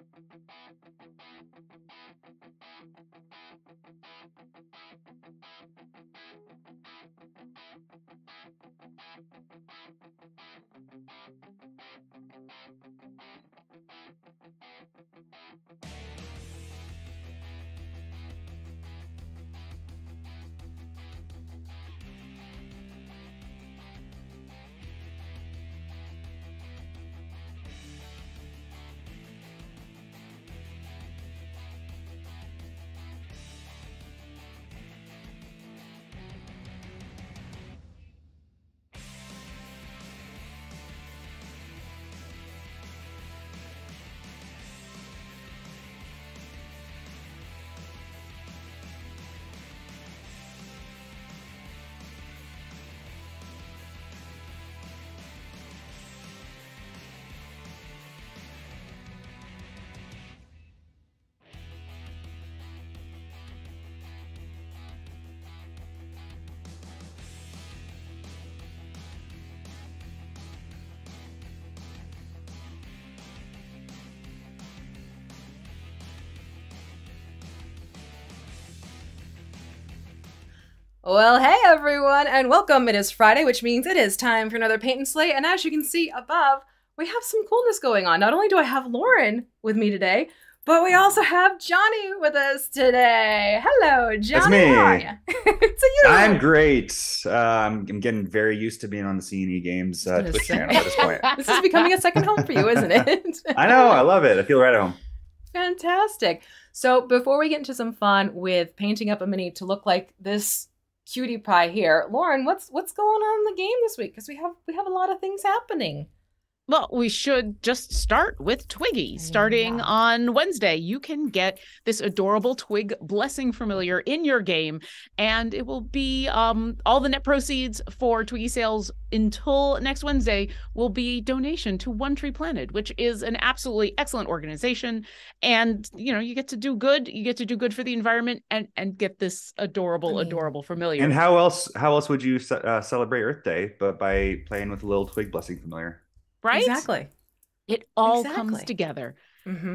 Well, hey everyone, and welcome. It is Friday, which means it is time for another Paint and Slay, and as you can see above, we have some coolness going on. Not only do I have Lauren with me today, but we also have Johnny with us today. Hello, Johnny. That's me. How are you? It's you. I'm great. I'm getting very used to being on the C&E Games Twitch channel at this point. This is becoming a second home for you, isn't it? I know. I love it. I feel right at home. Fantastic. So before we get into some fun with painting up a mini to look like this cutie pie here, Lauren, what's going on in the game this week? Because we have a lot of things happening. Well, we should just start with Twiggy. Starting on Wednesday, you can get this adorable Twig Blessing familiar in your game, and it will be all the net proceeds for Twiggy sales until next Wednesday will be donation to One Tree Planted, which is an absolutely excellent organization. And you know, you get to do good. You get to do good for the environment and get this adorable familiar. And how else would you celebrate Earth Day but by playing with a little Twig Blessing familiar? Right? Exactly. It all comes together. Mm-hmm.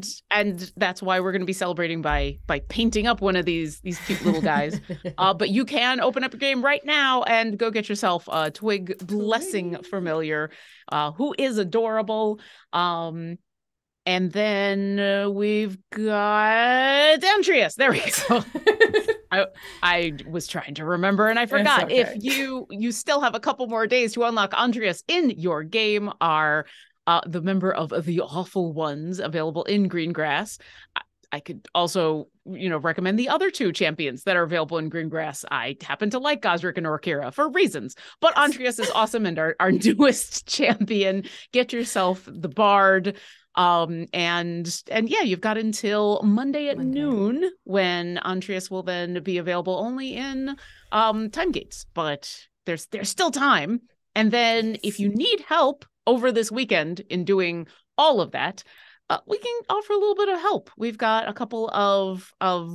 And that's why we're going to be celebrating by painting up one of these cute little guys. But you can open up your game right now and go get yourself a Twig Blessing familiar, who is adorable. And then we've got Andreas. There we go. I was trying to remember and I forgot. Okay. If you still have a couple more days to unlock Andreas in your game, are the member of the Awful Ones available in Greengrass. I could also, recommend the other two champions that are available in Greengrass. I happen to like Gosrick and Orkira for reasons, but Andreas is awesome and our newest champion. Get yourself the Bard. And yeah, you've got until Monday at noon when Andreas will then be available only in time gates, but there's still time. And then if you need help over this weekend in doing all of that, we can offer a little bit of help. We've got a couple of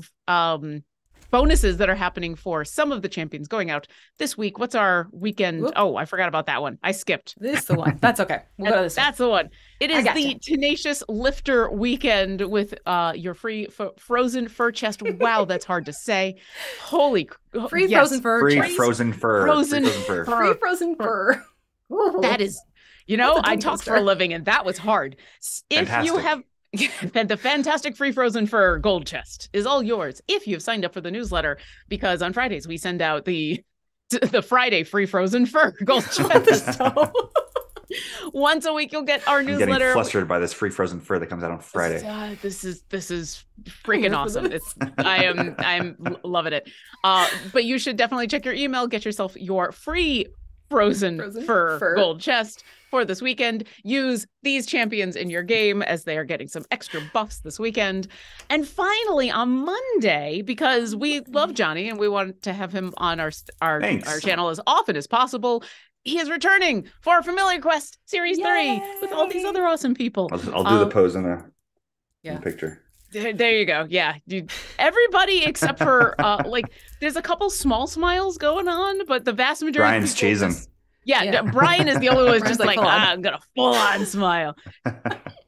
bonuses that are happening for some of the champions going out this week. What's our weekend? Whoop. Oh, I forgot about that one. I skipped. This is the one. That's okay. We'll go to this That's the one. It is the Tenacious Lifter weekend with your free frozen fur chest. Wow, that's hard to say. Holy free frozen fur. Free frozen fur. Frozen fur. Free frozen fur. That is, I talked for a living and that was hard. If you have the fantastic free frozen fur gold chest is all yours if you've signed up for the newsletter, because on Fridays we send out the Friday free frozen fur gold chest. So once a week you'll get our newsletter. I'm getting flustered by this free frozen fur that comes out on Friday. This is freaking awesome. I'm loving it. But you should definitely check your email, get yourself your free frozen fur gold chest for this weekend. Use these champions in your game as they are getting some extra buffs this weekend. And finally on Monday, because we love Johnny and we want to have him on our channel as often as possible, he is returning for Familiar Quest Series 3 with all these other awesome people. I'll do the pose in the picture. There you go. Yeah. Everybody except for there's a couple small smiles going on, but the vast majority Brian's cheesing. Brian is the only one who's just like, I'm gonna full on smile.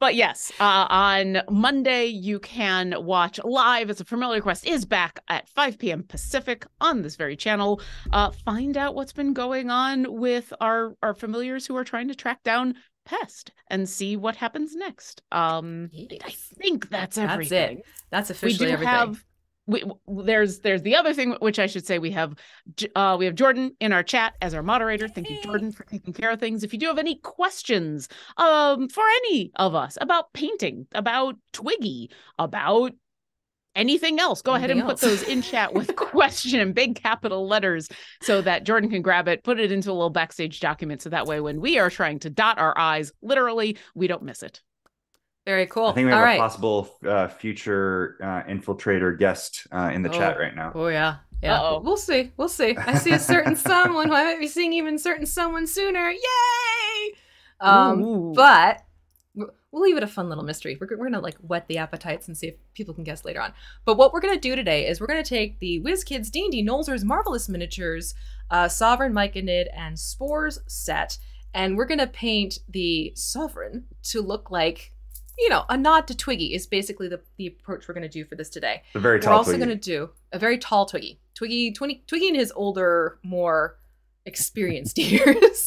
But yes, on Monday, you can watch live as a Familiar Quest is back at 5 p.m. Pacific on this very channel. Find out what's been going on with our familiars who are trying to track down Pest and see what happens next. I think that's everything. That's officially everything. There's the other thing, which I should say, we have Jordan in our chat as our moderator. Thank you, Jordan, for taking care of things. If you do have any questions for any of us about painting, about Twiggy, about anything else, go ahead and put those in chat with question in big capital letters so that Jordan can grab it, put it into a little backstage document, so that way when we are trying to dot our I's, literally, we don't miss it. Very cool. I think we have a possible future infiltrator guest in the chat right now. Oh, yeah. Yeah. Uh-oh. We'll see. We'll see. I see a certain someone who I might be seeing even certain someone sooner. Yay! But we'll leave it a fun little mystery. We're going to like whet the appetites and see if people can guess later on. But what we're going to do today is we're going to take the WizKids D&D Nolzur's Marvelous Miniatures, Sovereign, Myconid, and Spores set. And we're going to paint the Sovereign to look like, you know, a nod to Twiggy is basically the approach we're going to do for this today. A very tall Twiggy. We're also going to do a very tall Twiggy. Twiggy in his older, more experienced years.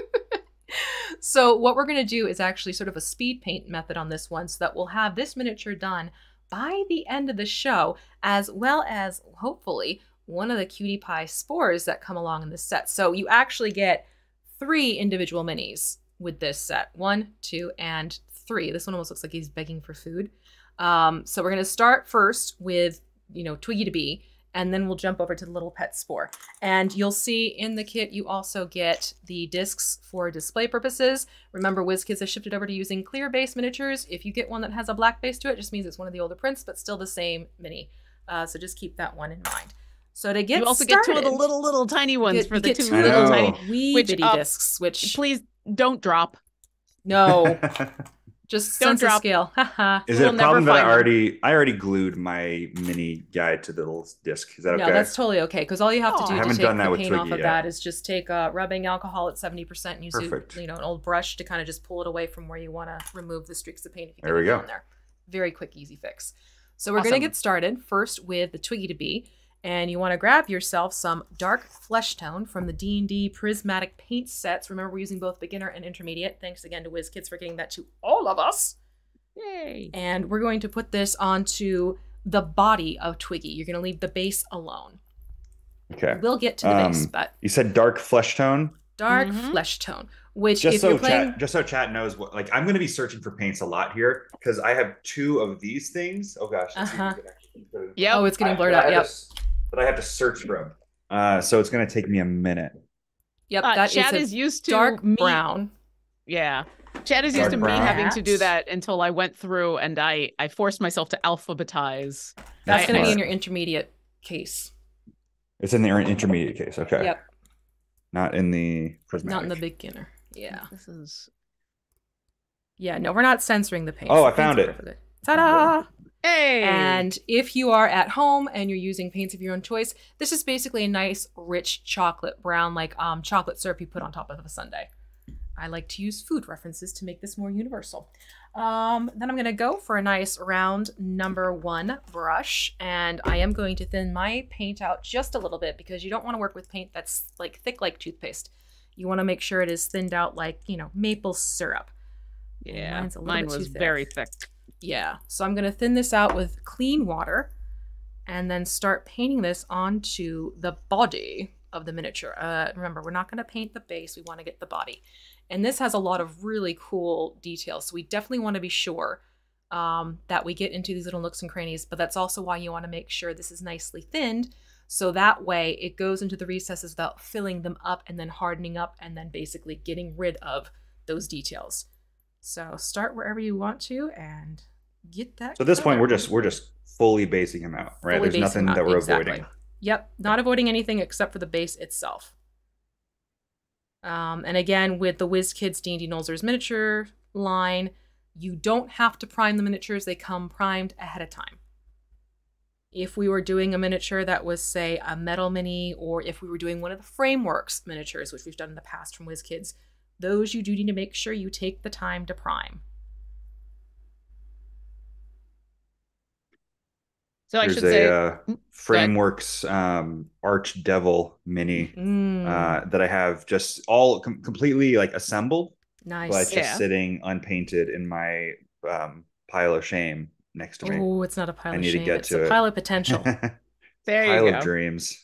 So what we're going to do is actually sort of a speed paint method on this one so that we'll have this miniature done by the end of the show, as well as hopefully one of the cutie pie spores that come along in this set. So you actually get 3 individual minis with this set. 1, 2, and 3. This one almost looks like he's begging for food. So we're going to start first with, you know, Twiggy to be, and then we'll jump over to the little pet spore. And you'll see in the kit, you also get the discs for display purposes. Remember, WizKids has shifted over to using clear base miniatures. If you get one that has a black base to it, just means it's one of the older prints, but still the same mini. So just keep that one in mind. So to get you also started, get 2 of the little tiny ones for the 2 little little tiny wee bitty discs, which please don't drop. No. Just don't drop scale. Is it a problem that I already glued my mini guide to the little disc? Is that okay? No, that's totally okay, because all you have to do to take the paint off of Twiggy that is just take rubbing alcohol at 70% and use an old brush to kind of just pull it away from where you want to remove the streaks of paint. If you there we go. There. Very quick, easy fix. So we're going to get started first with the Twiggy to be. And you want to grab yourself some dark flesh tone from the D&D prismatic paint sets. Remember, we're using both beginner and intermediate. Thanks again to WizKids for getting that to all of us. Yay. And we're going to put this onto the body of Twiggy. You're going to leave the base alone. Okay. We'll get to the base, but... You said dark flesh tone? Dark flesh tone. Which, just if so you're playing... Just so chat knows, what, like, I'm going to be searching for paints a lot here, because I have 2 of these things. Oh, gosh. Yeah. Oh, it's getting blurred out. Yep. But I have to search for them. So it's going to take me a minute. Yep, that Chad is used to dark brown. Yeah. Chad is used to me having to do that until I went through and I forced myself to alphabetize. That's going to be in your intermediate case. It's in the intermediate case. Okay. Yep. Not in the prismatic. Not in the beginner. Yeah. This is... Yeah, no, we're not censoring the paint. Oh, I found it. Ta-da! Hey! And if you are at home and you're using paints of your own choice, this is basically a nice, rich chocolate brown, like chocolate syrup you put on top of a sundae. I like to use food references to make this more universal. Then I'm going to go for a nice round number 1 brush, and I am going to thin my paint out just a little bit because you don't want to work with paint that's like thick like toothpaste. You want to make sure it is thinned out like, you know, maple syrup. Yeah, mine was very thick. Yeah, so I'm going to thin this out with clean water and then start painting this onto the body of the miniature. Remember, we're not going to paint the base. We want to get the body. And this has a lot of really cool details. So we definitely want to be sure that we get into these little nooks and crannies, but that's also why you want to make sure this is nicely thinned. So that way it goes into the recesses without filling them up and then hardening up and then basically getting rid of those details. So start wherever you want to and get that. So at this point, we're just fully basing them out, right? There's nothing that we're avoiding. Yep, not avoiding anything except for the base itself. And again, with the WizKids D&D Nolzur's miniature line, you don't have to prime the miniatures. They come primed ahead of time. If we were doing a miniature that was, say, a metal mini, or if we were doing one of the frameworks miniatures, which we've done in the past from WizKids, those you do need to make sure you take the time to prime. So I There's should say, a Frameworks Archdevil mini that I have just all completely like assembled, Nice. but just Yeah. sitting unpainted in my pile of shame next to me. Oh, it's not a pile I of need to shame. get It's a to it. pile of potential. there Pile you of go. dreams.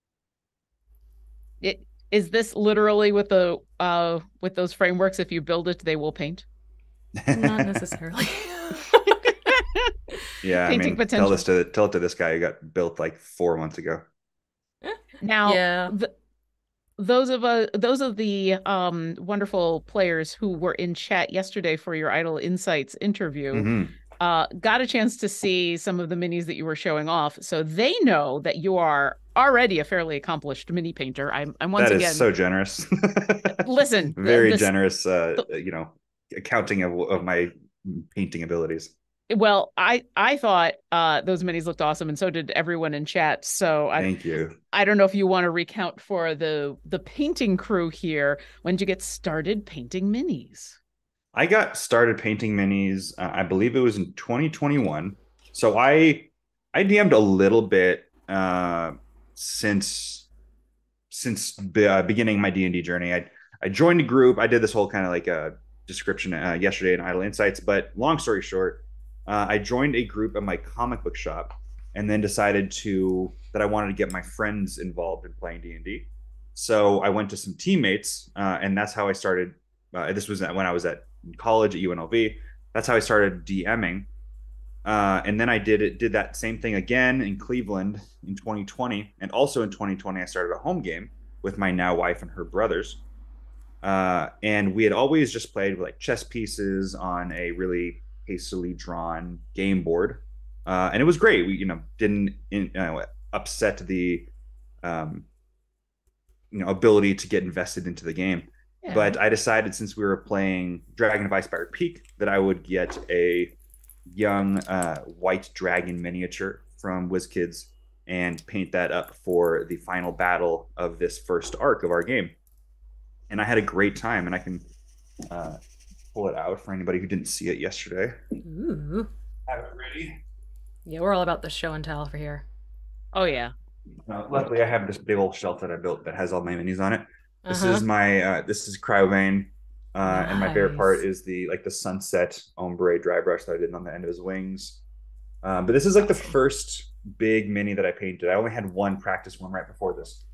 Is this literally with those frameworks? If you build it, they will paint. Not necessarily. Yeah, I Painting mean, potential. tell it to this guy who got built like 4 months ago. Now, Yeah. those of the wonderful players who were in chat yesterday for your Idle Insights interview got a chance to see some of the minis that you were showing off, so they know that you are already a fairly accomplished mini painter. I'm once That again, is so generous. listen, Very generous, accounting of my painting abilities. well, I thought those minis looked awesome, and so did everyone in chat. So Thank you. I don't know if you want to recount for the painting crew here, when did you get started painting minis? I got started painting minis, I believe it was in 2021. So I DM'd a little bit since beginning my D&D journey. I joined a group. I did this whole kind of like a description yesterday in Idle Insights, but long story short, I joined a group at my comic book shop, and then decided that I wanted to get my friends involved in playing D&D. So I went to some teammates, and that's how I started. This was when I was at college at UNLV. That's how I started DMing. And then I did that same thing again in Cleveland in 2020, and also in 2020 I started a home game with my now wife and her brothers. And we had always just played with like chess pieces on a really hastily drawn game board, and it was great. We didn't upset the ability to get invested into the game. Yeah. But I decided, since we were playing Dragon of Icebire Peak, that I would get a young white dragon miniature from WizKids and paint that up for the final battle of this first arc of our game. And I had a great time, and I can pull it out for anybody who didn't see it yesterday. Ooh. Have it ready. Yeah, we're all about the show and tell over here. Oh yeah. Luckily, I have this big old shelf that I built that has all my minis on it. This is my this is Cryovane, nice. And my favorite part is the sunset ombre dry brush that I did on the end of his wings. But this is like the first big mini that I painted. I only had one practice one right before this.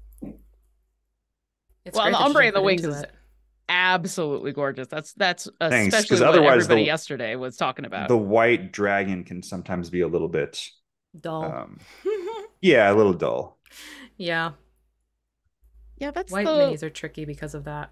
Well, the ombre in the wings is absolutely gorgeous. That's Thanks, especially what everybody yesterday was talking about. The white dragon can sometimes be a little bit dull. Yeah, a little dull. Yeah. Yeah, that's white minis are tricky because of that.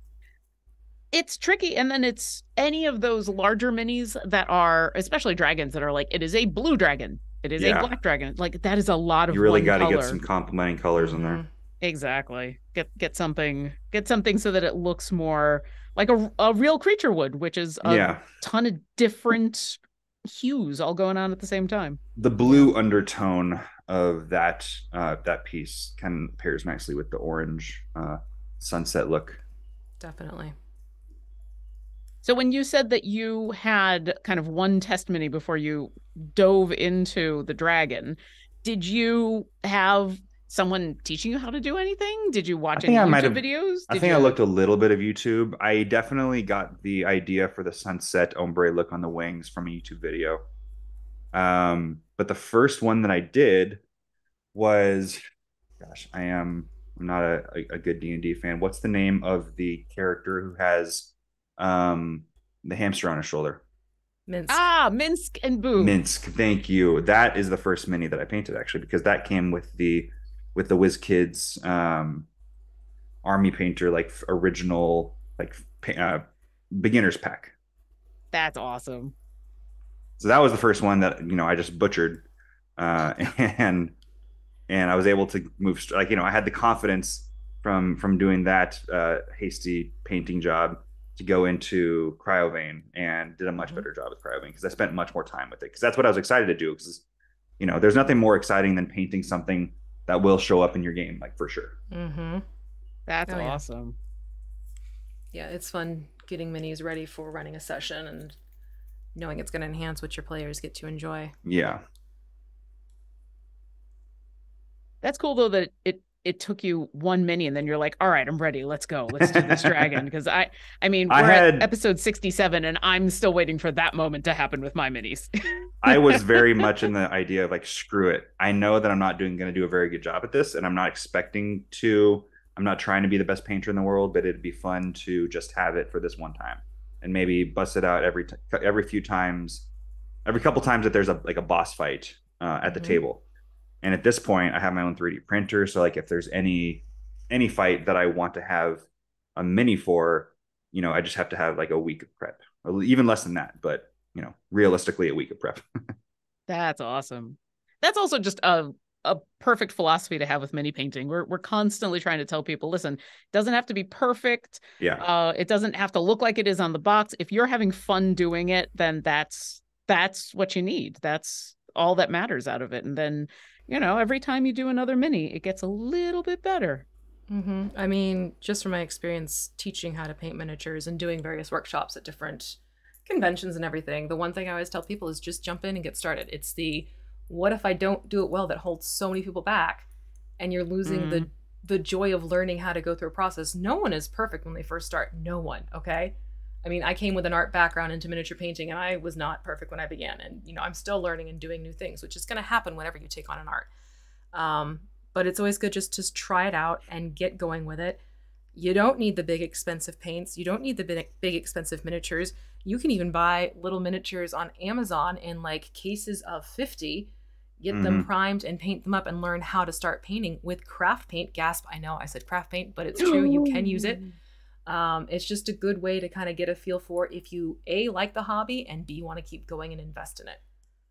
It's tricky, and then it's any of those larger minis that are, especially dragons, that are like, it is a blue dragon, it is a black dragon. Like, that is a lot of. You really got to get some complementing colors in there. Exactly. Get something so that it looks more like a real creature would, which is a ton of different hues all going on at the same time. The blue undertone of that piece kind of pairs nicely with the orange sunset look. Definitely. So when you said that you had kind of one test mini before you dove into the dragon, did you have someone teaching you how to do anything? Did you watch any YouTube videos? I think I looked a little bit of YouTube. I definitely got the idea for the sunset ombre look on the wings from a YouTube video. But the first one that I did was, gosh, I'm not a good D&D fan. What's the name of the character who has the hamster on his shoulder? Minsk. Minsk and Boo. Minsk, thank you. That is the first mini that I painted, actually, because that came with the WizKids army painter, like original, like beginner's pack. That's awesome. So that was the first one that I just butchered, and I was able to move. I had the confidence from doing that hasty painting job to go into Cryovane, and did a much better job with Cryovane because I spent much more time with it, because that's what I was excited to do. Because there's nothing more exciting than painting something that will show up in your game, like, for sure. That's awesome. Yeah, it's fun getting minis ready for running a session and knowing it's going to enhance what your players get to enjoy. Yeah. That's cool though that it took you one mini and then you're like, all right, I'm ready. Let's go. Let's do this dragon. Because I mean, we're at episode 67 and I'm still waiting for that moment to happen with my minis. I was very much in the idea of like, screw it. I know that I'm not going to do a very good job at this, and I'm not expecting to. I'm not trying to be the best painter in the world, but it'd be fun to just have it for this one time and maybe bust it out every few times, every couple times that there's a boss fight at the table. And at this point, I have my own 3D printer, so like if there's any fight that I want to have a mini for, I just have to have like a week of prep, or even less than that. But realistically, a week of prep. That's awesome. That's also just a perfect philosophy to have with mini painting. We're constantly trying to tell people, listen, it doesn't have to be perfect. Yeah. It doesn't have to look like it is on the box. If you're having fun doing it, then that's what you need. That's all that matters out of it. And then, every time you do another mini, it gets a little bit better. I mean, just from my experience teaching how to paint miniatures and doing various workshops at different conventions and everything, the one thing I always tell people is just jump in and get started. It's the what if I don't do it well that holds so many people back, and you're losing the joy of learning how to go through a process. No one is perfect when they first start. No one, okay? I mean, I came with an art background into miniature painting, and I was not perfect when I began. And, I'm still learning and doing new things, which is going to happen whenever you take on an art. But it's always good just to try it out and get going with it. You don't need the big expensive paints. You don't need the big expensive miniatures. You can even buy little miniatures on Amazon in like cases of 50, get them primed and paint them up and learn how to start painting with craft paint. Gasp, I know I said craft paint, but it's true. You can use it. It's just a good way to kind of get a feel for if you A, like the hobby, and B, want to keep going and invest in it.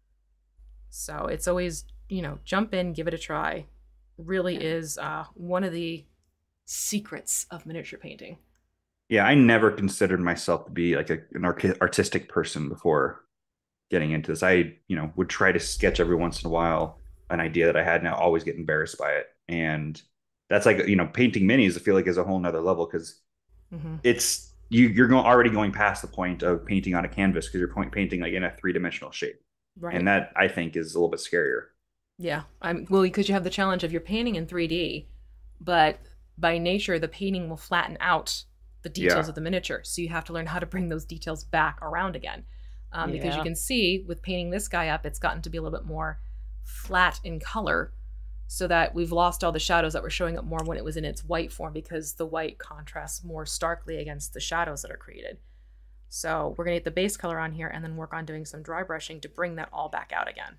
So it's always, jump in, give it a try. Really is one of the secrets of miniature painting. Yeah, I never considered myself to be like an artistic person before getting into this. I, would try to sketch every once in a while an idea that I had, and I always get embarrassed by it. And that's like, painting minis, I feel like is a whole nother level, because it's you're already going past the point of painting on a canvas, because you're painting like in a 3-dimensional shape. Right. And that, I think, is a little bit scarier. Yeah. Well, because you have the challenge of you're painting in 3D, but by nature, the painting will flatten out the details of the miniature. So you have to learn how to bring those details back around again. Because you can see with painting this guy up, it's gotten to be a little bit more flat in color, so that we've lost all the shadows that were showing up more when it was in its white form, because the white contrasts more starkly against the shadows that are created. So we're going to get the base color on here and then work on doing some dry brushing to bring that all back out again.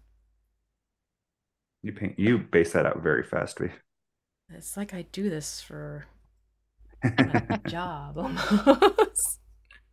You base that out very fast. It's like I do this for a job almost.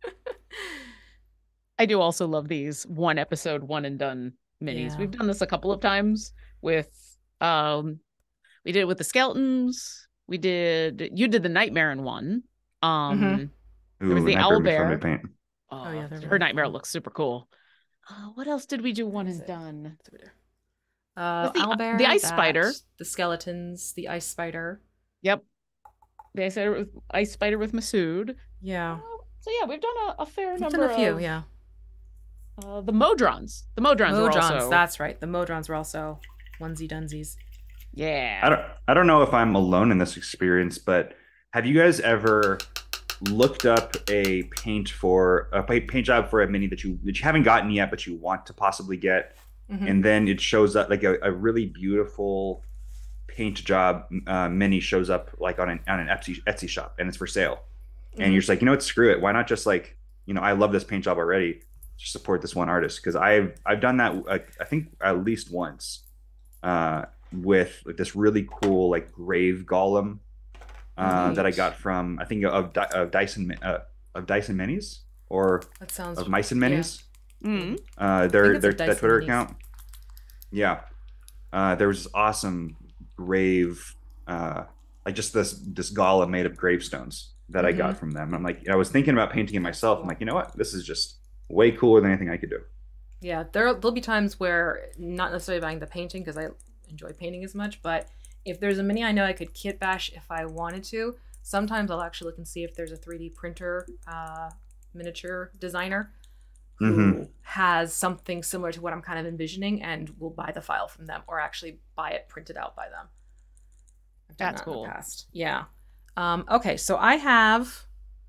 I do also love these one episode, one and done minis. Yeah. We've done this a couple of times with, we did it with the skeletons. You did the Nightmare in one. There was the owl bear. Oh yeah, her Nightmare looks super cool. What else did we do one and done? Owlbear, the ice spider, the skeletons, the ice spider. Yep, the ice spider with Masood. Yeah. So yeah, we've done a fair number. Done a few, yeah. The Modrons. The Modrons were also. That's right. The Modrons were also onesie dunsies. Yeah. I don't know if I'm alone in this experience, but have you guys ever looked up a paint job for a mini that you haven't gotten yet, but you want to possibly get? And then it shows up like a really beautiful paint job mini shows up like on an Etsy shop, and it's for sale. And you're just like, what, screw it. Why not just like, I love this paint job already. Just support this one artist. Because I've done that I think at least once with like this really cool like grave golem that I got from, I think of Dyson Minis, or that sounds of Mice and Minis. Yeah. Their Twitter account. Yeah. There was this awesome grave, like just this golem made of gravestones that I got from them. And I'm like, I was thinking about painting it myself. I'm like, you know what? This is just way cooler than anything I could do. Yeah, there'll be times where not necessarily buying the painting because I enjoy painting as much, but if there's a mini I know I could kit bash if I wanted to, sometimes I'll actually look and see if there's a 3D printer miniature designer who has something similar to what I'm kind of envisioning, and will buy the file from them or actually buy it printed out by them. I've done That's that in cool. the past. Yeah. Okay, so I have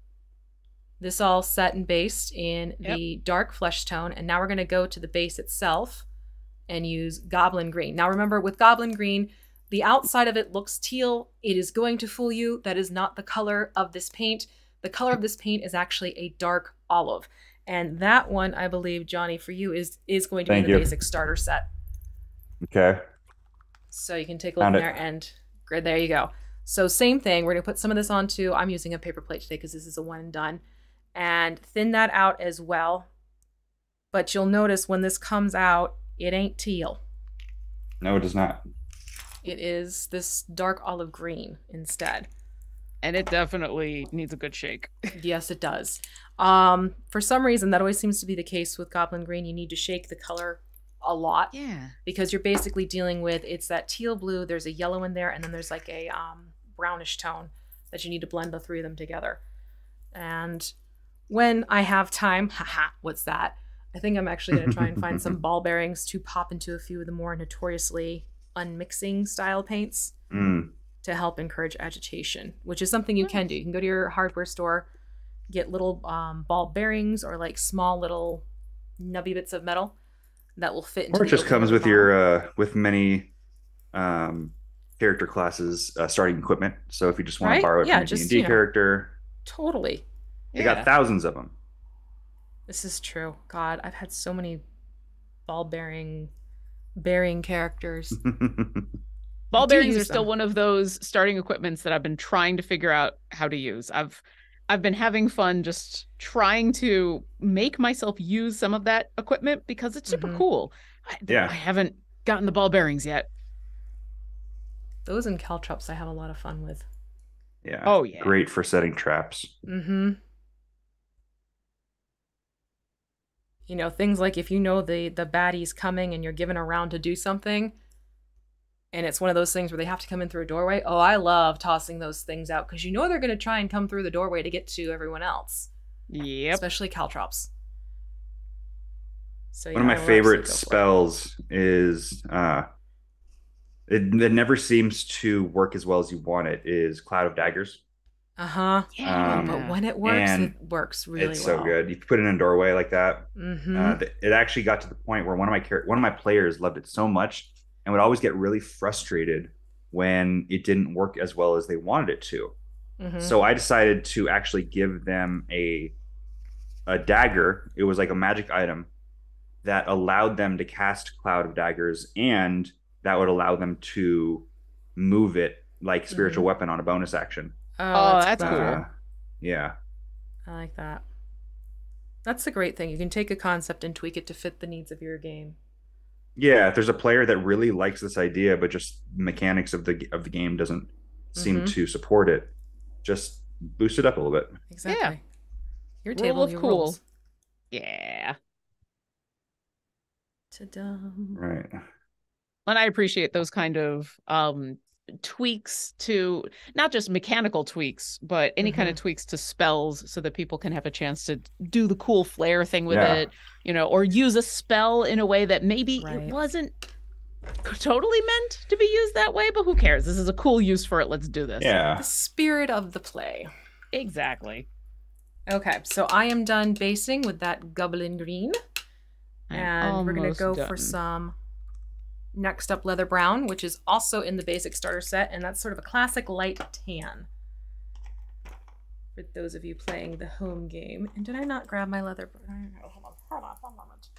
this all set and based in the dark flesh tone, and now we're going to go to the base itself and use Goblin Green. Now remember, with Goblin Green, the outside of it looks teal. It is going to fool you. That is not the color of this paint. The color of this paint is actually a dark olive. And that one, I believe, Johnny, for you is going to be in the basic starter set. Okay. So you can take a look in there and there you go. So same thing. We're going to put some of this onto, I'm using a paper plate today because this is a one and done. And thin that out as well. But you'll notice when this comes out, it ain't teal. No, it does not. It is this dark olive green instead. And it definitely needs a good shake. Yes, it does. For some reason, that always seems to be the case with Goblin Green. You need to shake the color a lot. Yeah. Because you're basically dealing with, it's that teal blue, there's a yellow in there, and then there's like a brownish tone that you need to blend the three of them together. And when I have time, haha, what's that? I think I'm actually going to try and find some ball bearings to pop into a few of the more notoriously unmixing style paints to help encourage agitation, which is something you can do. You can go to your hardware store, get little ball bearings or like small little nubby bits of metal that will fit into or it just comes with your with many character classes starting equipment. So if you just want to borrow it from a D&D character, totally. They got thousands of them. This is true. God, I've had so many ball bearing characters. Ball bearings are still one of those starting equipments that I've been trying to figure out how to use. I've been having fun just trying to make myself use some of that equipment because it's super cool. I haven't gotten the ball bearings yet. Those and caltrops I have a lot of fun with. Yeah. Oh yeah. Great for setting traps. Mm-hmm. You know, things like if you know the baddie's coming and you're given a round to do something, and it's one of those things where they have to come in through a doorway. Oh, I love tossing those things out because you know they're going to try and come through the doorway to get to everyone else. Yep. Especially caltrops. So, one of my favorite spells is it never seems to work as well as you want it, is Cloud of Daggers. Yeah, but when it works really well. It's so good. You put it in a doorway like that. It actually got to the point where one of my players loved it so much and would always get really frustrated when it didn't work as well as they wanted it to. So I decided to actually give them a dagger. It was like a magic item that allowed them to cast Cloud of Daggers, and that would allow them to move it like spiritual weapon on a bonus action. Oh, that's cool. Yeah. I like that. That's the great thing. You can take a concept and tweak it to fit the needs of your game. Yeah, if there's a player that really likes this idea, but just mechanics of the game doesn't seem to support it, just boost it up a little bit. Exactly. Yeah. Your table of cool. Rules. Yeah. Ta-da. Right. And I appreciate those kind of tweaks to not just mechanical tweaks, but any kind of tweaks to spells so that people can have a chance to do the cool flair thing with it, you know, or use a spell in a way that maybe it wasn't totally meant to be used that way, but who cares? This is a cool use for it. Let's do this. Yeah. The spirit of the play. Exactly. Okay, so I am done basing with that Goblin Green. And we're going to go for some next up leather brown, which is also in the basic starter set, and that's sort of a classic light tan for those of you playing the home game. And did I not grab my leather brown? Hold on one moment.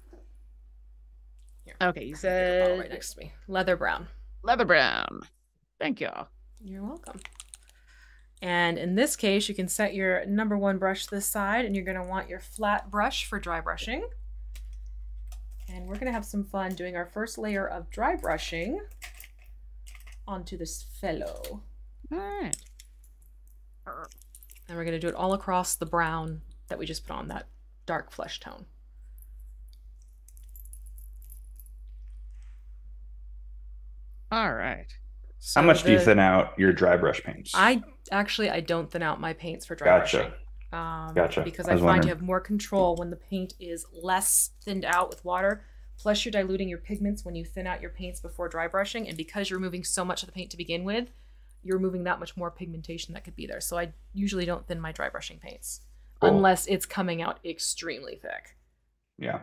Here. Okay, you said right next to me. Leather brown. Leather brown. Thank you. You're welcome. And in this case, you can set your number one brush to the side, and you're going to want your flat brush for dry brushing. And we're going to have some fun doing our first layer of dry brushing onto this fellow. All right. And we're going to do it all across the brown that we just put on, that dark flesh tone. All right. So how much do you thin out your dry brush paints? I don't thin out my paints for dry brushing. Gotcha. Because I find you have more control when the paint is less thinned out with water. Plus, you're diluting your pigments when you thin out your paints before dry brushing. And because you're removing so much of the paint to begin with, you're removing that much more pigmentation that could be there. So I usually don't thin my dry brushing paints Cool. unless it's coming out extremely thick. Yeah.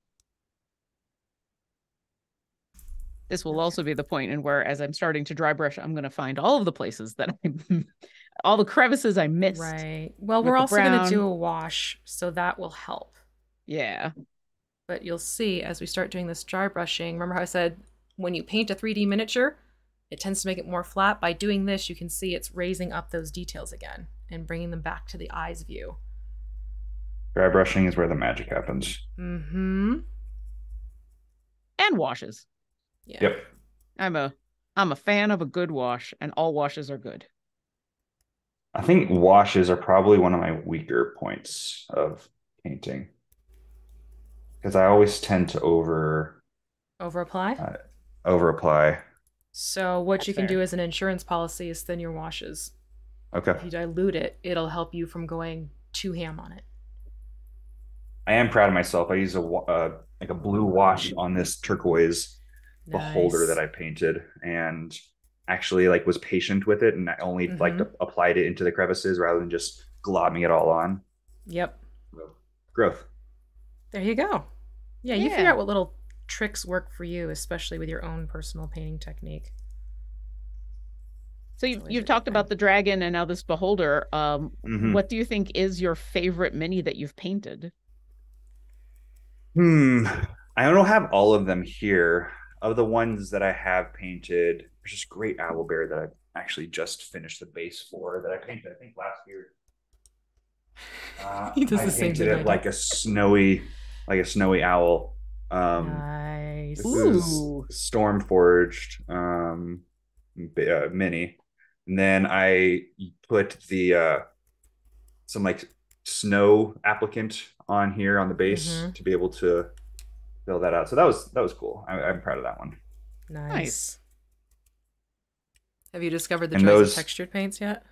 This will also be the point in where, as I'm starting to dry brush, I'm going to find all of the places that all the crevices I missed. Right. Well, we're also going to do a wash, so that will help. Yeah. But you'll see as we start doing this dry brushing, remember how I said when you paint a 3D miniature, it tends to make it more flat. By doing this, you can see it's raising up those details again and bringing them back to the eye's view. Dry brushing is where the magic happens. Mm-hmm. And washes. Yeah. Yep. I'm a fan of a good wash, and all washes are good. I think washes are probably one of my weaker points of painting, because I always tend to over apply. So what That's you can fair. do as an insurance policy is thin your washes. Okay. If you dilute it, it'll help you from going too ham on it. I am proud of myself. I use like a blue wash on this turquoise beholder that I painted, and actually like was patient with it, and I only like applied it into the crevices rather than just globbing it all on. Yep. Growth. There you go. Yeah, you figure out what little tricks work for you, especially with your own personal painting technique. So you've talked about the dragon and now this beholder. What do you think is your favorite mini that you've painted? I don't have all of them here. Of the ones that I have painted, there's this great owlbear that I actually just finished the base for that I painted, I think, last year. He does the same thing. It like a snowy owl. Nice. This is Stormforged mini, and then I put the some like snow applicant on here on the base to be able to fill that out. So that was cool. I'm proud of that one. Nice. Have you discovered the choice of textured paints yet?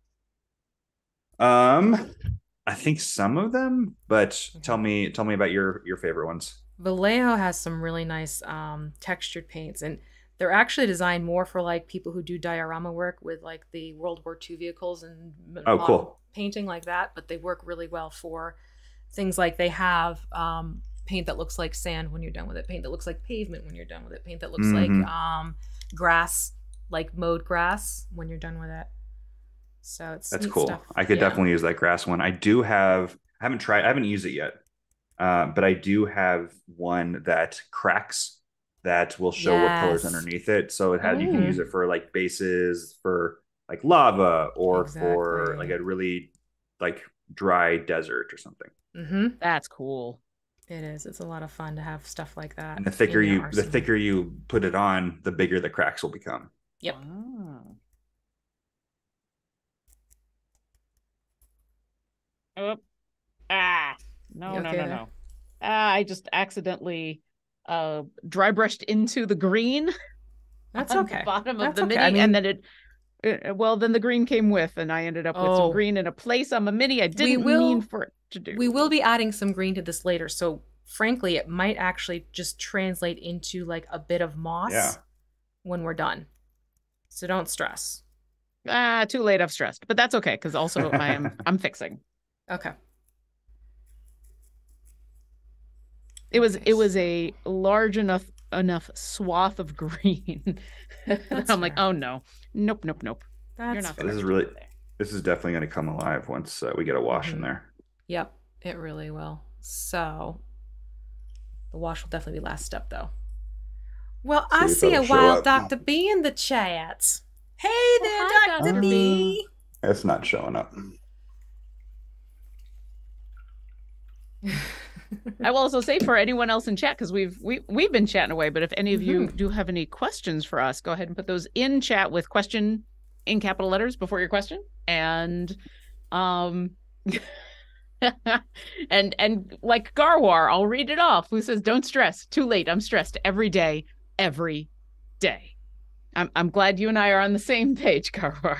I think some of them, but tell me about your favorite ones. Vallejo has some really nice textured paints, and they're actually designed more for like people who do diorama work with like the World War II vehicles and cool painting like that, but they work really well for things like they have paint that looks like sand when you're done with it, paint that looks like pavement when you're done with it, paint that looks like grass, like mowed grass when you're done with it. So that's cool stuff. I could definitely use that grass one. I haven't used it yet, but I do have one that cracks that will show what colors underneath it, so you can use it for like bases for like lava or for like a really like dry desert or something. That's cool. It is. It's a lot of fun to have stuff like that. And the thicker you put it on, the bigger the cracks will become. Yep. Oh. No. I just accidentally dry brushed into the green. That's okay. The bottom of the mini, and then then the green came with, and I ended up with some green in a place on the mini I didn't mean for it to do. We will be adding some green to this later, so frankly, it might actually just translate into like a bit of moss when we're done. So don't stress. Too late. I've stressed, but that's okay because also I'm fixing. Okay. It was a large enough swath of green. I'm like, oh no, nope. You're not. This is definitely going to come alive once we get a wash in there. Yep, it really will. So the wash will definitely be last step though. Well, I see a wild Dr. B in the chat. Hey there, Dr. B. It's not showing up. I will also say for anyone else in chat, because we've been chatting away, but if any of you do have any questions for us, go ahead and put those in chat with question in capital letters before your question. And and like Garwar, I'll read it off, who says, don't stress, too late, I'm stressed every day. I'm glad you and I are on the same page, Garwar.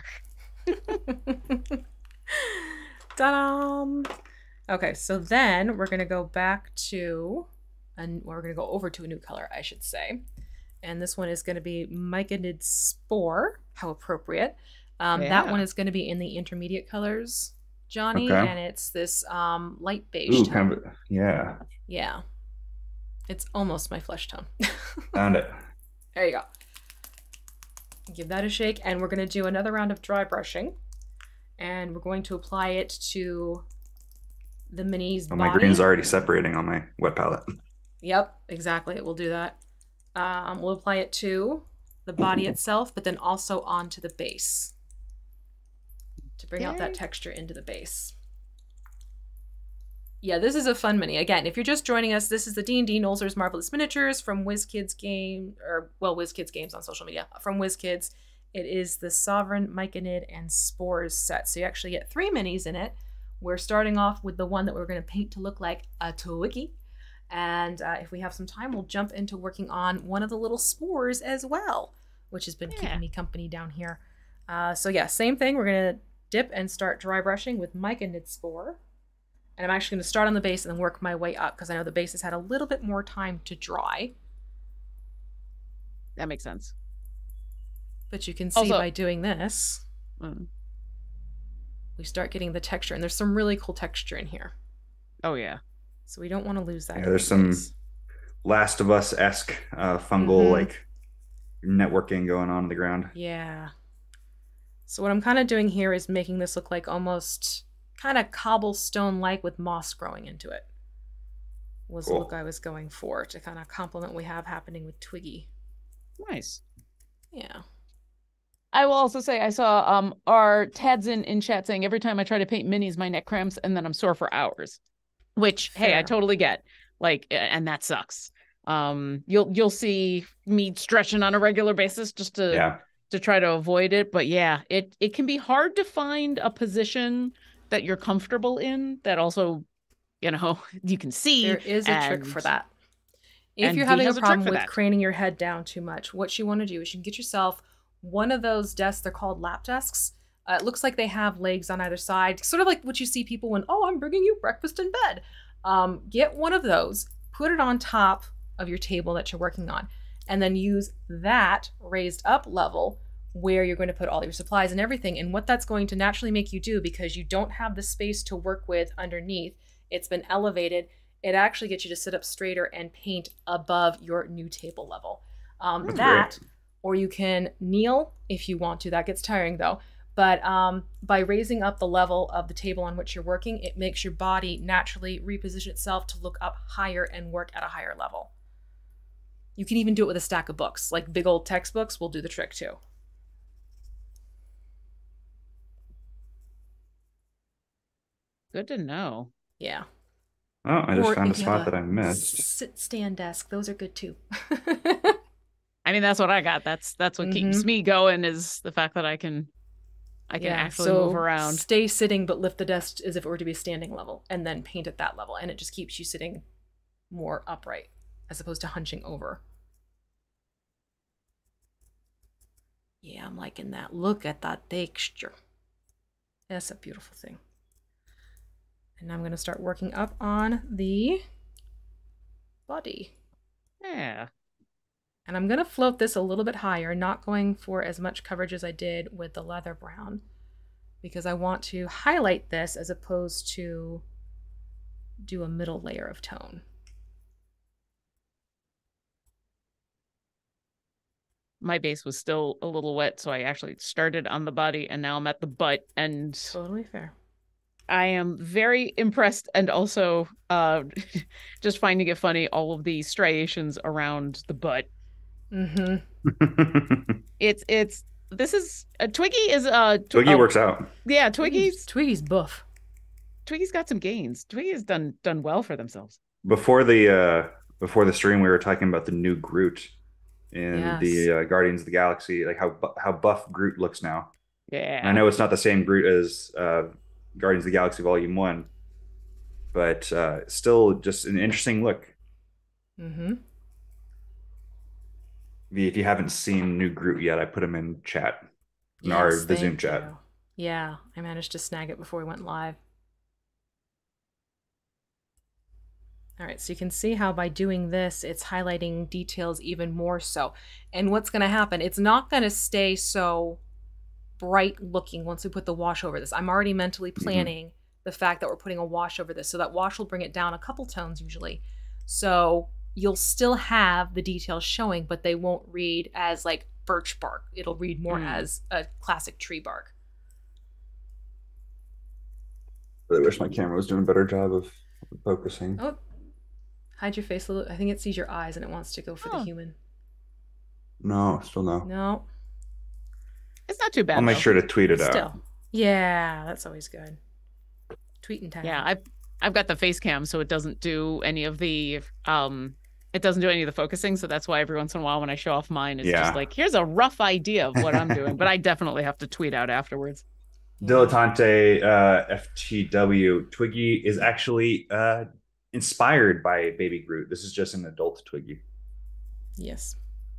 Ta-da! Okay, so then we're going to go back to, and we're going to go over to a new color, I should say. And this one is going to be Myconid Spore. How appropriate. Yeah. That one is going to be in the intermediate colors, Johnny, Okay. and it's this light beige Ooh, tone. kind of, yeah. Yeah. It's almost my flesh tone. Found it. There you go. Give that a shake, and we're going to do another round of dry brushing. And we're going to apply it to the mini's body. My green's already separating on my wet palette. Yep, exactly. It will do that. We'll apply it to the body itself, but then also onto the base to bring out that texture into the base. Yeah, this is a fun mini. Again, if you're just joining us, this is the D&D Nolzur's Marvelous Miniatures from WizKids game, or well, WizKids games on social media. From WizKids, it is the Sovereign, Myconid, and Spores set. So you actually get 3 minis in it. We're starting off with the one that we're going to paint to look like a Twiggy. And if we have some time, we'll jump into working on one of the little spores as well, which has been keeping me company down here. So yeah, same thing. We're going to dip and start dry brushing with Myconid Spore. And I'm actually going to start on the base and then work my way up because I know the base has had a little bit more time to dry. That makes sense. But you can see by doing this, we start getting the texture. And there's some really cool texture in here. Oh, yeah. So we don't want to lose that. Yeah, there's some Last of Us-esque fungal like networking going on in the ground. Yeah. So what I'm kind of doing here is making this look like almost kind of cobblestone-like with moss growing into it. Was the look I was going for to kind of complement what we have happening with Twiggy. Nice. Yeah. I will also say I saw our Tadzin in chat saying every time I try to paint minis, my neck cramps and then I'm sore for hours. Which, hey, I totally get. Like, and that sucks. You'll see me stretching on a regular basis just to try to avoid it. But yeah, it can be hard to find a position that you're comfortable in that also, you know, you can see. There is a trick for that. If you're having a problem with craning your head down too much, what you want to do is you can get yourself one of those desks. They're called lap desks. It looks like they have legs on either side, sort of like what you see people when, oh, I'm bringing you breakfast in bed. Get one of those, put it on top of your table that you're working on, and then use that raised up level where you're going to put all your supplies and everything. And what that's going to naturally make you do, because you don't have the space to work with underneath, it's been elevated, it actually gets you to sit up straighter and paint above your new table level. Or you can kneel if you want to. That gets tiring though. But by raising up the level of the table on which you're working, it makes your body naturally reposition itself to look up higher and work at a higher level. You can even do it with a stack of books, like big old textbooks will do the trick too. Good to know. Yeah. Oh, I just found a spot that I missed. Sit-stand desk. Those are good too. I mean, that's what I got. That's what keeps me going, is the fact that I can actually move around. Stay sitting, but lift the desk as if it were to be a standing level, and then paint at that level. And it just keeps you sitting more upright as opposed to hunching over. Yeah, I'm liking that. Look at that texture. That's a beautiful thing. And I'm going to start working up on the body. Yeah. And I'm going to float this a little bit higher, not going for as much coverage as I did with the leather brown, because I want to highlight this as opposed to do a middle layer of tone. My base was still a little wet, so I actually started on the body, and now I'm at the butt. And totally fair. I am very impressed, and also just finding it funny, all of the striations around the butt. This is Twiggy is Twiggy works out. Yeah, Twiggy's buff. Twiggy's got some gains. Twiggy's done well for themselves. Before the stream, we were talking about the new Groot in the Guardians of the Galaxy, like how buff Groot looks now. Yeah, and I know it's not the same Groot as Guardians of the Galaxy Volume 1, but still just an interesting look. If you haven't seen new Groot yet, I put him in chat, in the Zoom chat. Yeah, I managed to snag it before we went live. All right, so you can see how by doing this, it's highlighting details even more so. And what's going to happen, it's not going to stay so bright looking once we put the wash over this. I'm already mentally planning the fact that we're putting a wash over this. So that wash will bring it down a couple tones usually. So you'll still have the details showing, but they won't read as like birch bark. It'll read more as a classic tree bark. I wish my camera was doing a better job of focusing. Oh, hide your face a little. I think it sees your eyes and it wants to go for the human. No, still no. No. It's not too bad. I'll make sure to tweet it Still. out. Yeah, that's always good. Tweet and tag. Yeah, I've got the face cam, so it doesn't do any of the focusing. So that's why every once in a while when I show off mine, it's just like, here's a rough idea of what I'm doing, but I definitely have to tweet out afterwards. Dilettante FTW Twiggy is actually inspired by Baby Groot. This is just an adult Twiggy. Yes.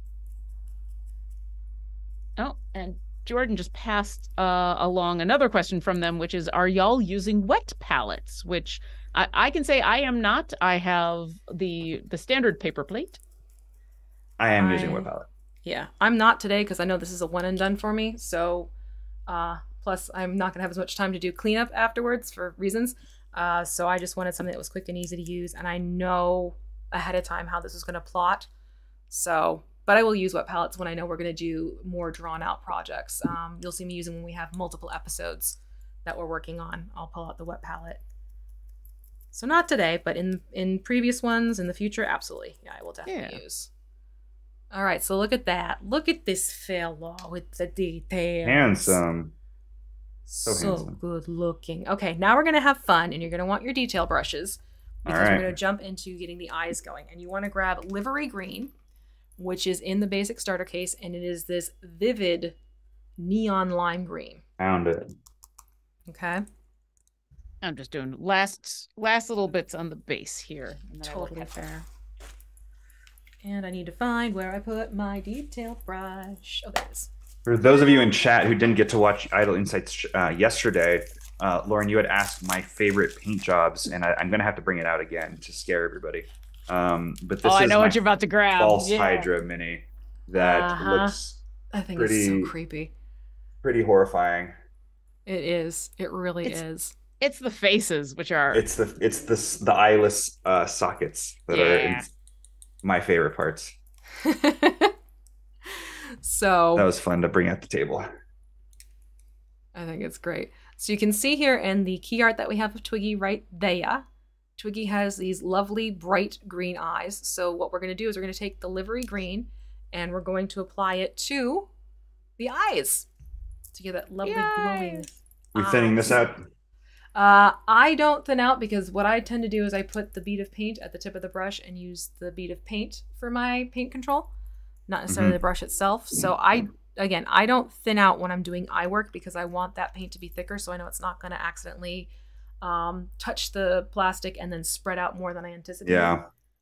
Oh, and Jordan just passed along another question from them, which is, are y'all using wet palettes? Which I can say I am not. I have the standard paper plate. I am using wet palette. Yeah, I'm not today because I know this is a one and done for me. So, plus I'm not going to have as much time to do cleanup afterwards for reasons. So I just wanted something that was quick and easy to use. And I know ahead of time how this is going to plot. So, but I will use wet palettes when I know we're going to do more drawn out projects. You'll see me using when we have multiple episodes that we're working on. I'll pull out the wet palette. So not today, but in previous ones in the future, absolutely. Yeah, I will definitely use. All right, so look at that. Look at this fellow with the details. Handsome. So handsome. Good looking. Okay, now we're going to have fun, and you're going to want your detail brushes because we're going to jump into getting the eyes going. And you want to grab Livery Green, which is in the basic starter case, and it is this vivid neon lime green. Found it. Okay. I'm just doing last little bits on the base here. Totally fair. And I need to find where I put my detail brush. Oh, there it is. For those of you in chat who didn't get to watch Idle Insights yesterday, Lauren, you had asked my favorite paint jobs, and I'm going to have to bring it out again to scare everybody. But this I know what you're about to grab. False Hydra mini that looks I think it's so creepy. Pretty horrifying. It is. It really is. It's the faces, which are the eyeless sockets that are my favorite parts. So that was fun to bring at the table. I think it's great. So you can see here in the key art that we have of Twiggy right there, Twiggy has these lovely bright green eyes. So what we're going to do is we're going to take the livery green and we're going to apply it to the eyes to get that lovely glowing. Are you thinning this out? I don't thin out because what I tend to do is I put the bead of paint at the tip of the brush and use the bead of paint for my paint control, not necessarily the brush itself. So I don't thin out when I'm doing eye work because I want that paint to be thicker so I know it's not going to accidentally touch the plastic and then spread out more than I anticipated. Yeah.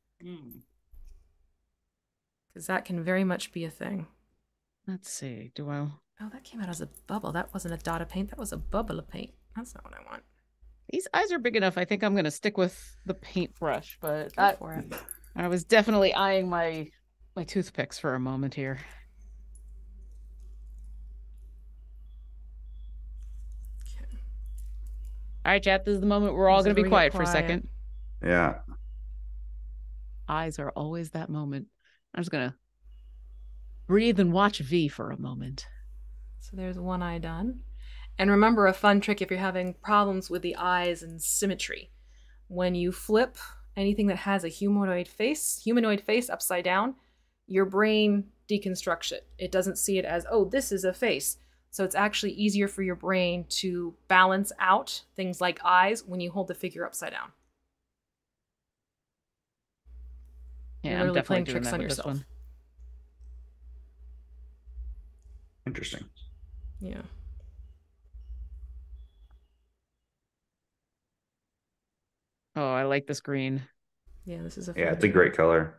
Because that can very much be a thing. Let's see. Oh, that came out as a bubble. That wasn't a dot of paint. That was a bubble of paint. That's not what I want. These eyes are big enough. I think I'm going to stick with the paintbrush, but Go for it. I was definitely eyeing my toothpicks for a moment here. Okay. All right, chat. This is the moment we're all going to be quiet for a second. Yeah. Eyes are always that moment. I'm just going to breathe and watch V for a moment. So there's one eye done. And remember a fun trick if you're having problems with the eyes and symmetry. When you flip anything that has a humanoid face upside down, your brain deconstructs it. It doesn't see it as, oh, this is a face. So it's actually easier for your brain to balance out things like eyes when you hold the figure upside down. Yeah, I'm definitely doing that with this one. Interesting. Yeah. Oh, I like this green. Yeah, this is a it's a great color.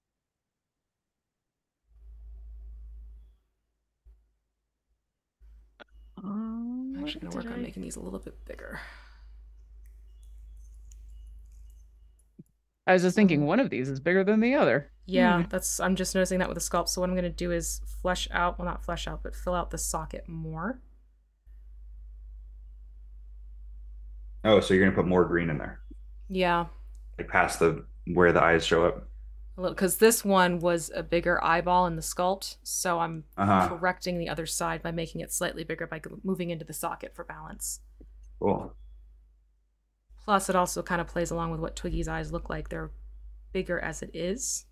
I'm actually going to work on making these a little bit bigger. I was just thinking one of these is bigger than the other. Yeah, I'm just noticing that with the sculpt. So what I'm going to do is flesh out, well, not flesh out, but fill out the socket more. Oh, so you're gonna put more green in there, Yeah, like past the where the eyes show up. a little, because this one was a bigger eyeball in the sculpt. So I'm Uh-huh. correcting the other side by making it slightly bigger by moving into the socket for balance. Cool. Plus, it also kind of plays along with what Twiggy's eyes look like. They're bigger as it is.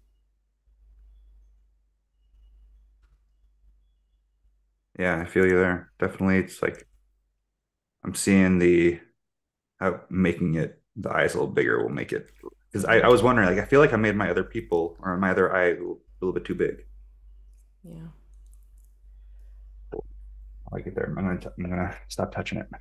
Yeah, I feel you there. Definitely, it's like I'm seeing the how making it the eyes a little bigger will make it because I was wondering like I feel like I made my other people or my other eye a little bit too big. Yeah. I like it there. I'm gonna stop touching it.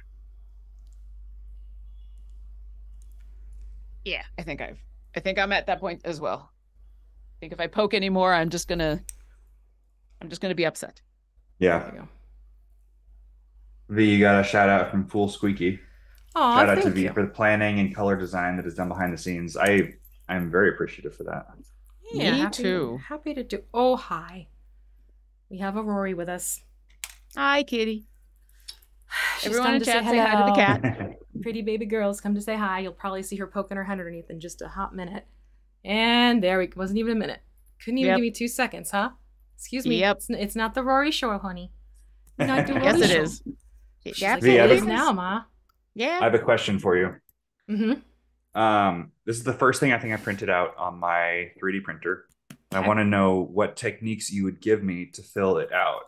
Yeah, I think I'm at that point as well. I think if I poke anymore, I'm just gonna be upset. Yeah. There you go. V, you got a shout out from Fool Squeaky. Oh, Shout out to thank V you. for the planning and color design that is done behind the scenes. I'm very appreciative for that. Yeah, Me happy, too. Happy to do. Oh, hi. We have a Rory with us. Hi, kitty. She's Everyone come in to say chat say hi to the cat. Pretty baby girls, come to say hi. You'll probably see her poking her head underneath in just a hot minute. And there we wasn't even a minute. Couldn't even Yep. give me 2 seconds, huh? Excuse me. Yep. It's not the Rory show, honey. Not the Rory Yes, it show. is. She's Yep, like, V, it I is have a- now, Ma. I Yeah. have a question for you. Mm-hmm. This is the first thing I think I printed out on my 3D printer. I Okay. want to know what techniques you would give me to fill it out.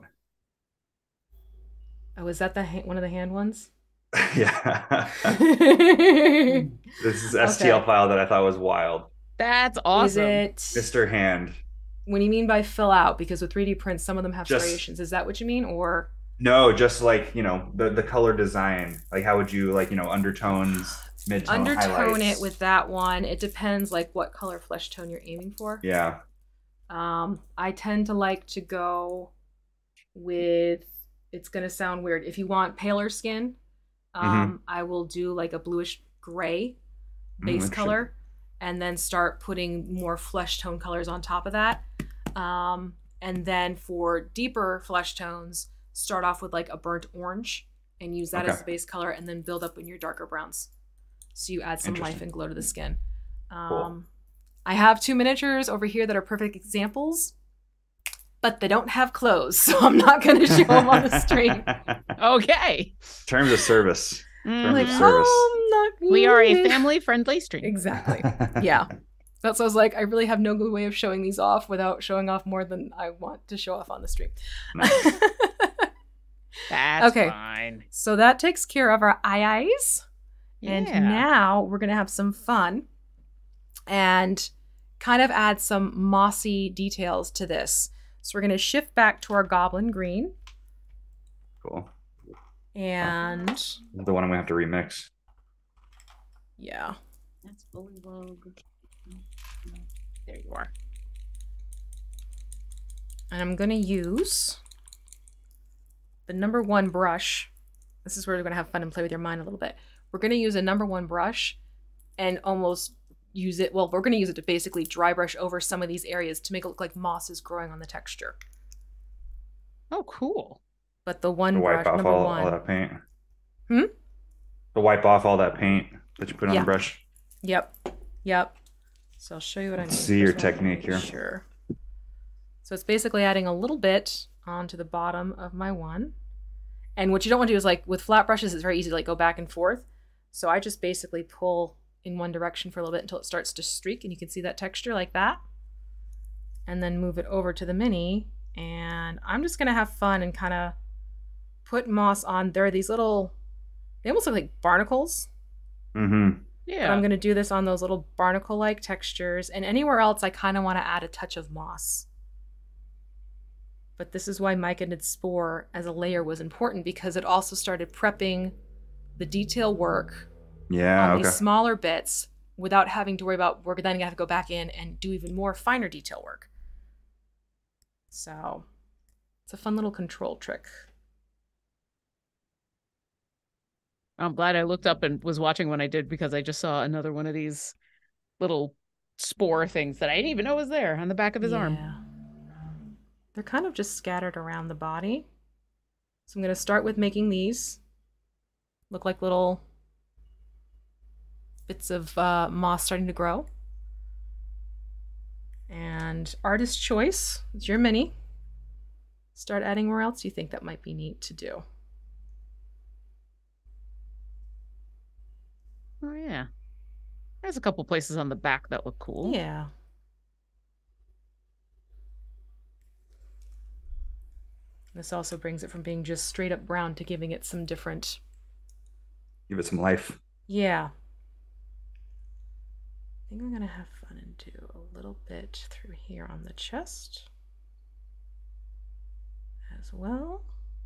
Oh, is that the one of the hand ones? Yeah. Is This is STL Okay. file that I thought was wild. That's awesome. it Mr. Hand. when you mean by fill out? Because with 3D prints, some of them have Just- striations. Is that what you mean? Or No, just like, the color design. Like how would you undertones, mid-tone, undertone highlights? it with that one? It depends like what color flesh tone you're aiming for. Yeah. I tend to like to go with, it's gonna sound weird. If you want paler skin, I will do like a bluish gray base interesting. color and then start putting more flesh tone colors on top of that. And then for deeper flesh tones, start off with like a burnt orange and use that as the base color and then build up in your darker browns. So you add some life and glow to the skin. Cool. I have 2 miniatures over here that are perfect examples, but they don't have clothes, so I'm not going to show them on the stream. Okay. Terms of service. Mhm. Like, Terms of service. I'm not We are a gonna- family-friendly stream. Exactly. Yeah. That's why I was like, I really have no good way of showing these off without showing off more than I want to show off on the stream. Nice. That's Okay. fine. So that takes care of our eyes. And Yeah. now we're going to have some fun and kind of add some mossy details to this. So we're going to shift back to our goblin green Cool. and The one I'm gonna have to remix. yeah. That's fully rogue. There you are. And I'm going to use the number 1 brush. This is where we're going to have fun and play with your mind a little bit. We're going to use a number 1 brush and almost use it. Well, we're going to use it to basically dry brush over some of these areas to make it look like moss is growing on the texture. Oh, cool. But the one To wipe brush, off number all 1. that paint. Hmm? To wipe off all that paint that you put on Yeah. the brush. Yep. Yep. So I'll show you what I mean. Let's see your First of all, technique here. Sure. So it's basically adding a little bit onto the bottom of my one. And what you don't want to do is like with flat brushes, it's very easy to like go back and forth. So I just basically pull in one direction for a little bit until it starts to streak and you can see that texture like that. And then move it over to the mini. And I'm just going to have fun and kind of put moss on. There are these little, they almost look like barnacles. Mm-hmm. Yeah. But I'm going to do this on those little barnacle-like textures. And anywhere else, I kind of want to add a touch of moss. But this is why mica spore as a layer was important, because it also started prepping the detail work Yeah, on okay. these smaller bits without having to worry about we're then going to have to go back in and do even more finer detail work. So it's a fun little control trick. I'm glad I looked up and was watching when I did because I just saw another one of these little spore things that I didn't even know was there on the back of his arm. They're kind of just scattered around the body. So I'm going to start with making these look like little bits of moss starting to grow. And artist choice, it's your mini. Start adding where else you think that might be neat to do. Oh yeah. There's a couple places on the back that look cool. Yeah. This also brings it from being just straight up brown to giving it some different... Give it some life. Yeah. I think I'm going to have fun and do a little bit through here on the chest as well.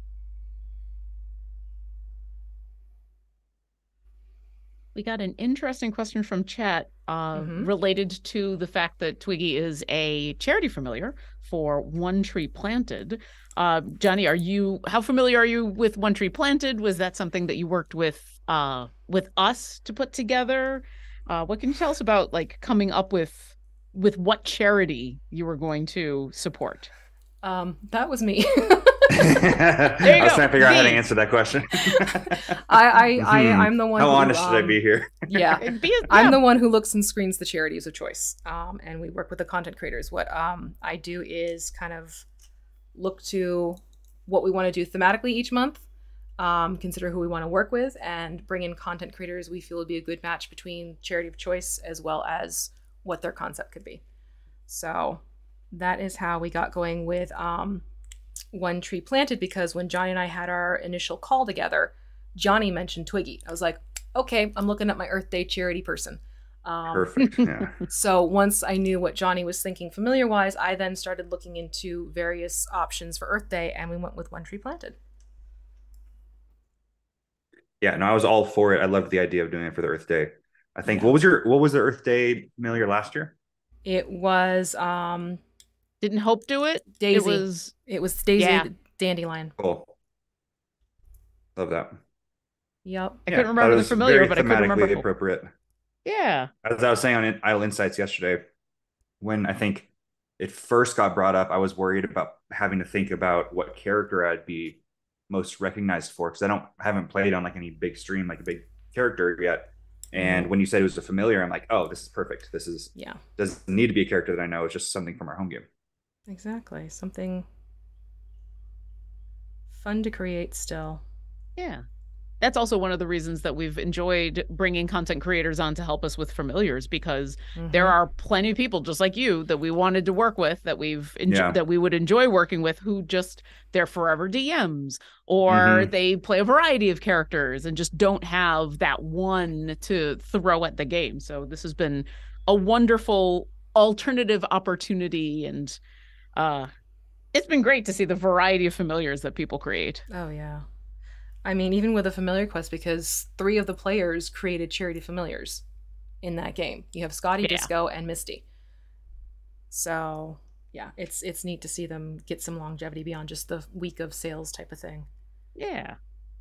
We got an interesting question from chat related to the fact that Twiggy is a charity familiar for One Tree Planted. Johnny, how familiar are you with One Tree Planted? Was that something that you worked with us to put together? What can you tell us about like coming up with what charity you were going to support? That was me. I was trying to figure out how to answer that question. I'm the one. How honest should I be here? Yeah, I'm the one who looks and screens the charities of choice, and we work with the content creators. What I do is kind of look to what we want to do thematically each month, consider who we want to work with, and bring in content creators we feel would be a good match between charity of choice as well as what their concept could be. So that is how we got going with One Tree Planted, because when Johnny and I had our initial call together, Johnny mentioned Twiggy. I was like, okay, I'm looking at my Earth Day charity person. Perfect. Yeah. So once I knew what Johnny was thinking familiar-wise, I then started looking into various options for Earth Day, and we went with One Tree Planted. Yeah, no, I was all for it. I loved the idea of doing it for the Earth Day. I think what was the Earth Day familiar last year? It was Didn't Hope do it? Daisy. It was Daisy Dandelion. Cool. Love that. Yep. I couldn't remember the familiar, but I couldn't remember. Thematically appropriate. Yeah. As I was saying on Idle Insights yesterday, when I think it first got brought up, I was worried about having to think about what character I'd be most recognized for, because I haven't played on like any big stream, like a big character yet. And when you said it was a familiar, I'm like, oh, this is perfect. This is doesn't need to be a character that I know. It's just something from our home game. Exactly. Something fun to create still. Yeah. That's also one of the reasons that we've enjoyed bringing content creators on to help us with familiars, because there are plenty of people just like you that we wanted to work with, that that we would enjoy working with, who just they're forever DMs, or they play a variety of characters and just don't have that one to throw at the game. So this has been a wonderful alternative opportunity, and it's been great to see the variety of familiars that people create. Oh yeah. I mean, even with a familiar quest, because 3 of the players created charity familiars in that game. You have Scotty, Disco, and Misty. So yeah, it's neat to see them get some longevity beyond just the week of sales type of thing. Yeah.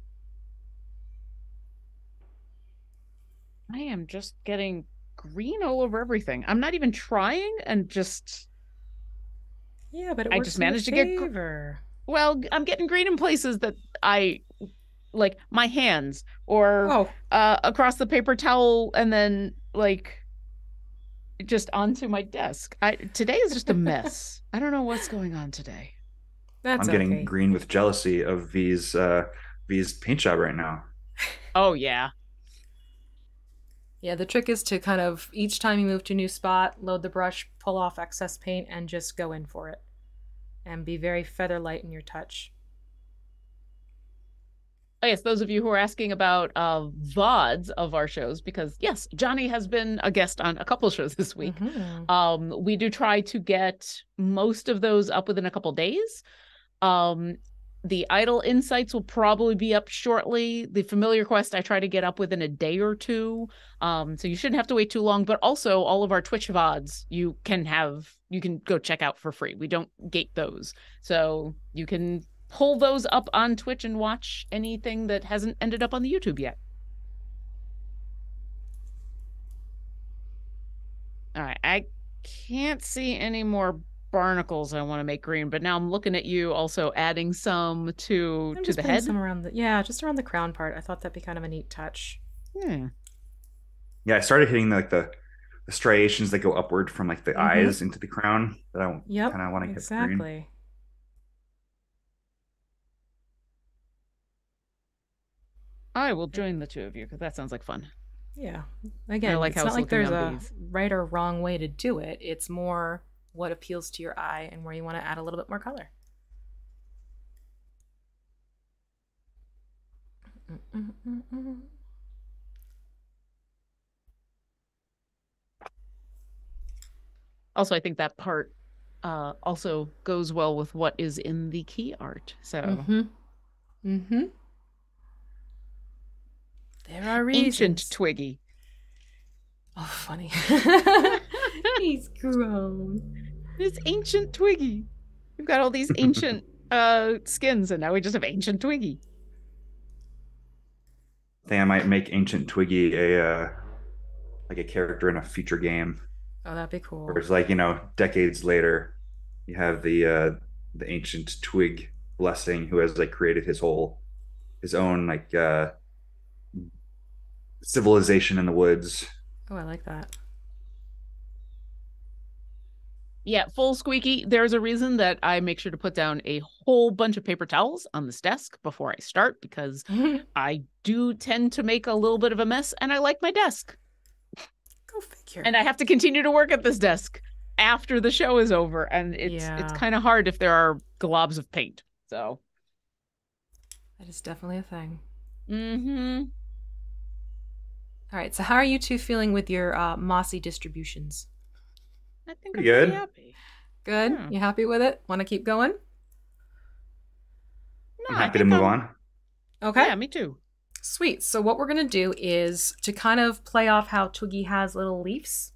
I am just getting green all over everything. I'm not even trying, and just... Yeah, but I just managed to get... Well, I'm getting green in places that like my hands, or across the paper towel, and then like just onto my desk. Today is just a mess. I don't know what's going on today. I'm getting green with jealousy of V's paint job right now. Oh yeah. Yeah, the trick is to kind of, each time you move to a new spot, load the brush, pull off excess paint, and just go in for it. And be very feather light in your touch. Oh, yes, those of you who are asking about VODs of our shows, because yes, Johnny has been a guest on a couple shows this week. We do try to get most of those up within a couple days. The Idle Insights will probably be up shortly. The Familiar Quest I try to get up within a day or two. So you shouldn't have to wait too long. But also all of our Twitch VODs you can go check out for free. We don't gate those. So you can pull those up on Twitch and watch anything that hasn't ended up on the YouTube yet. All right. I can't see any more barnacles I want to make green, but now I'm looking at you also adding some to I'm just the putting head. some around the just around the crown part. I thought that'd be kind of a neat touch. Yeah. Yeah, I started hitting like the striations that go upward from like the Mm-hmm. eyes into the crown that I Yep, kind of want to hit green. exactly. I will join the two of you because that sounds like fun. Yeah. I Again, like it's how not it's like looking there's on a these. right or wrong way to do it. It's more what appeals to your eye and where you want to add a little bit more color. Also, I think that part also goes well with what is in the key art. So there are reasons. Ancient Twiggy. Oh, funny. He's grown. It's Ancient Twiggy. We've got all these ancient skins, and now we just have Ancient Twiggy. I think I might make Ancient Twiggy a like a character in a future game. Oh, that'd be cool. Where it's like, decades later, you have the Ancient Twig Blessing who has like created his own like civilization in the woods. Oh, I like that. Yeah, full squeaky. There's a reason that I make sure to put down a whole bunch of paper towels on this desk before I start, because I do tend to make a little bit of a mess, and I like my desk. Go figure. And I have to continue to work at this desk after the show is over, and it's kind of hard if there are globs of paint. So that is definitely a thing. Mm-hmm. All right, so how are you two feeling with your mossy distributions? I think Pretty I'm good. pretty happy. Good? Yeah. You happy with it? Want to keep going? No, I'm happy to move on. Okay. Yeah, me too. Sweet. So what we're going to do is to kind of play off how Twiggy has little leaves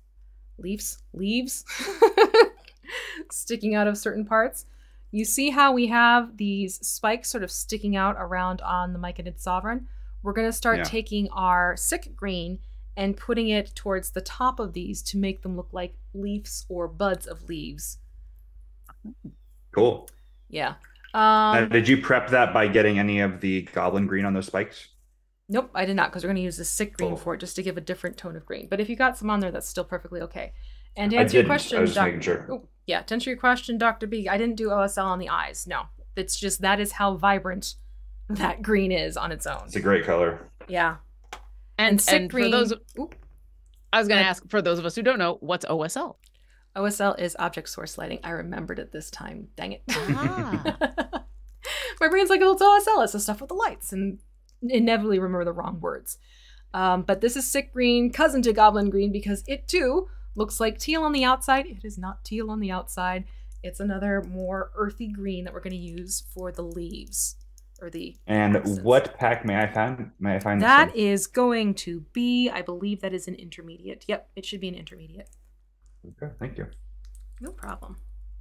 sticking out of certain parts. You see how we have these spikes sort of sticking out around on the Myconid Sovereign? We're going to start taking our sick green and putting it towards the top of these to make them look like leaves or buds of leaves. Cool. Yeah. Now, did you prep that by getting any of the goblin green on those spikes? Nope, I did not, because we're going to use the sick green for it just to give a different tone of green. But if you got some on there, that's still perfectly okay. And to answer your question, I was just making sure. To answer your question, Dr. B, I didn't do OSL on the eyes. No, it's just that is how vibrant that green is on its own. It's a great color. Yeah. And sick green. For those, I was going to ask, for those of us who don't know, what's OSL? OSL is object source lighting. I remembered it this time. Dang it. Ah. My brain's like, oh, it's OSL. It's the stuff with the lights. And inevitably remember the wrong words. But this is sick green, cousin to goblin green, because it too looks like teal on the outside. It is not teal on the outside. It's another more earthy green that we're going to use for the leaves. And what pack may I find? That is going to be, I believe that is an intermediate. Yep, it should be an intermediate. Okay, thank you. No problem.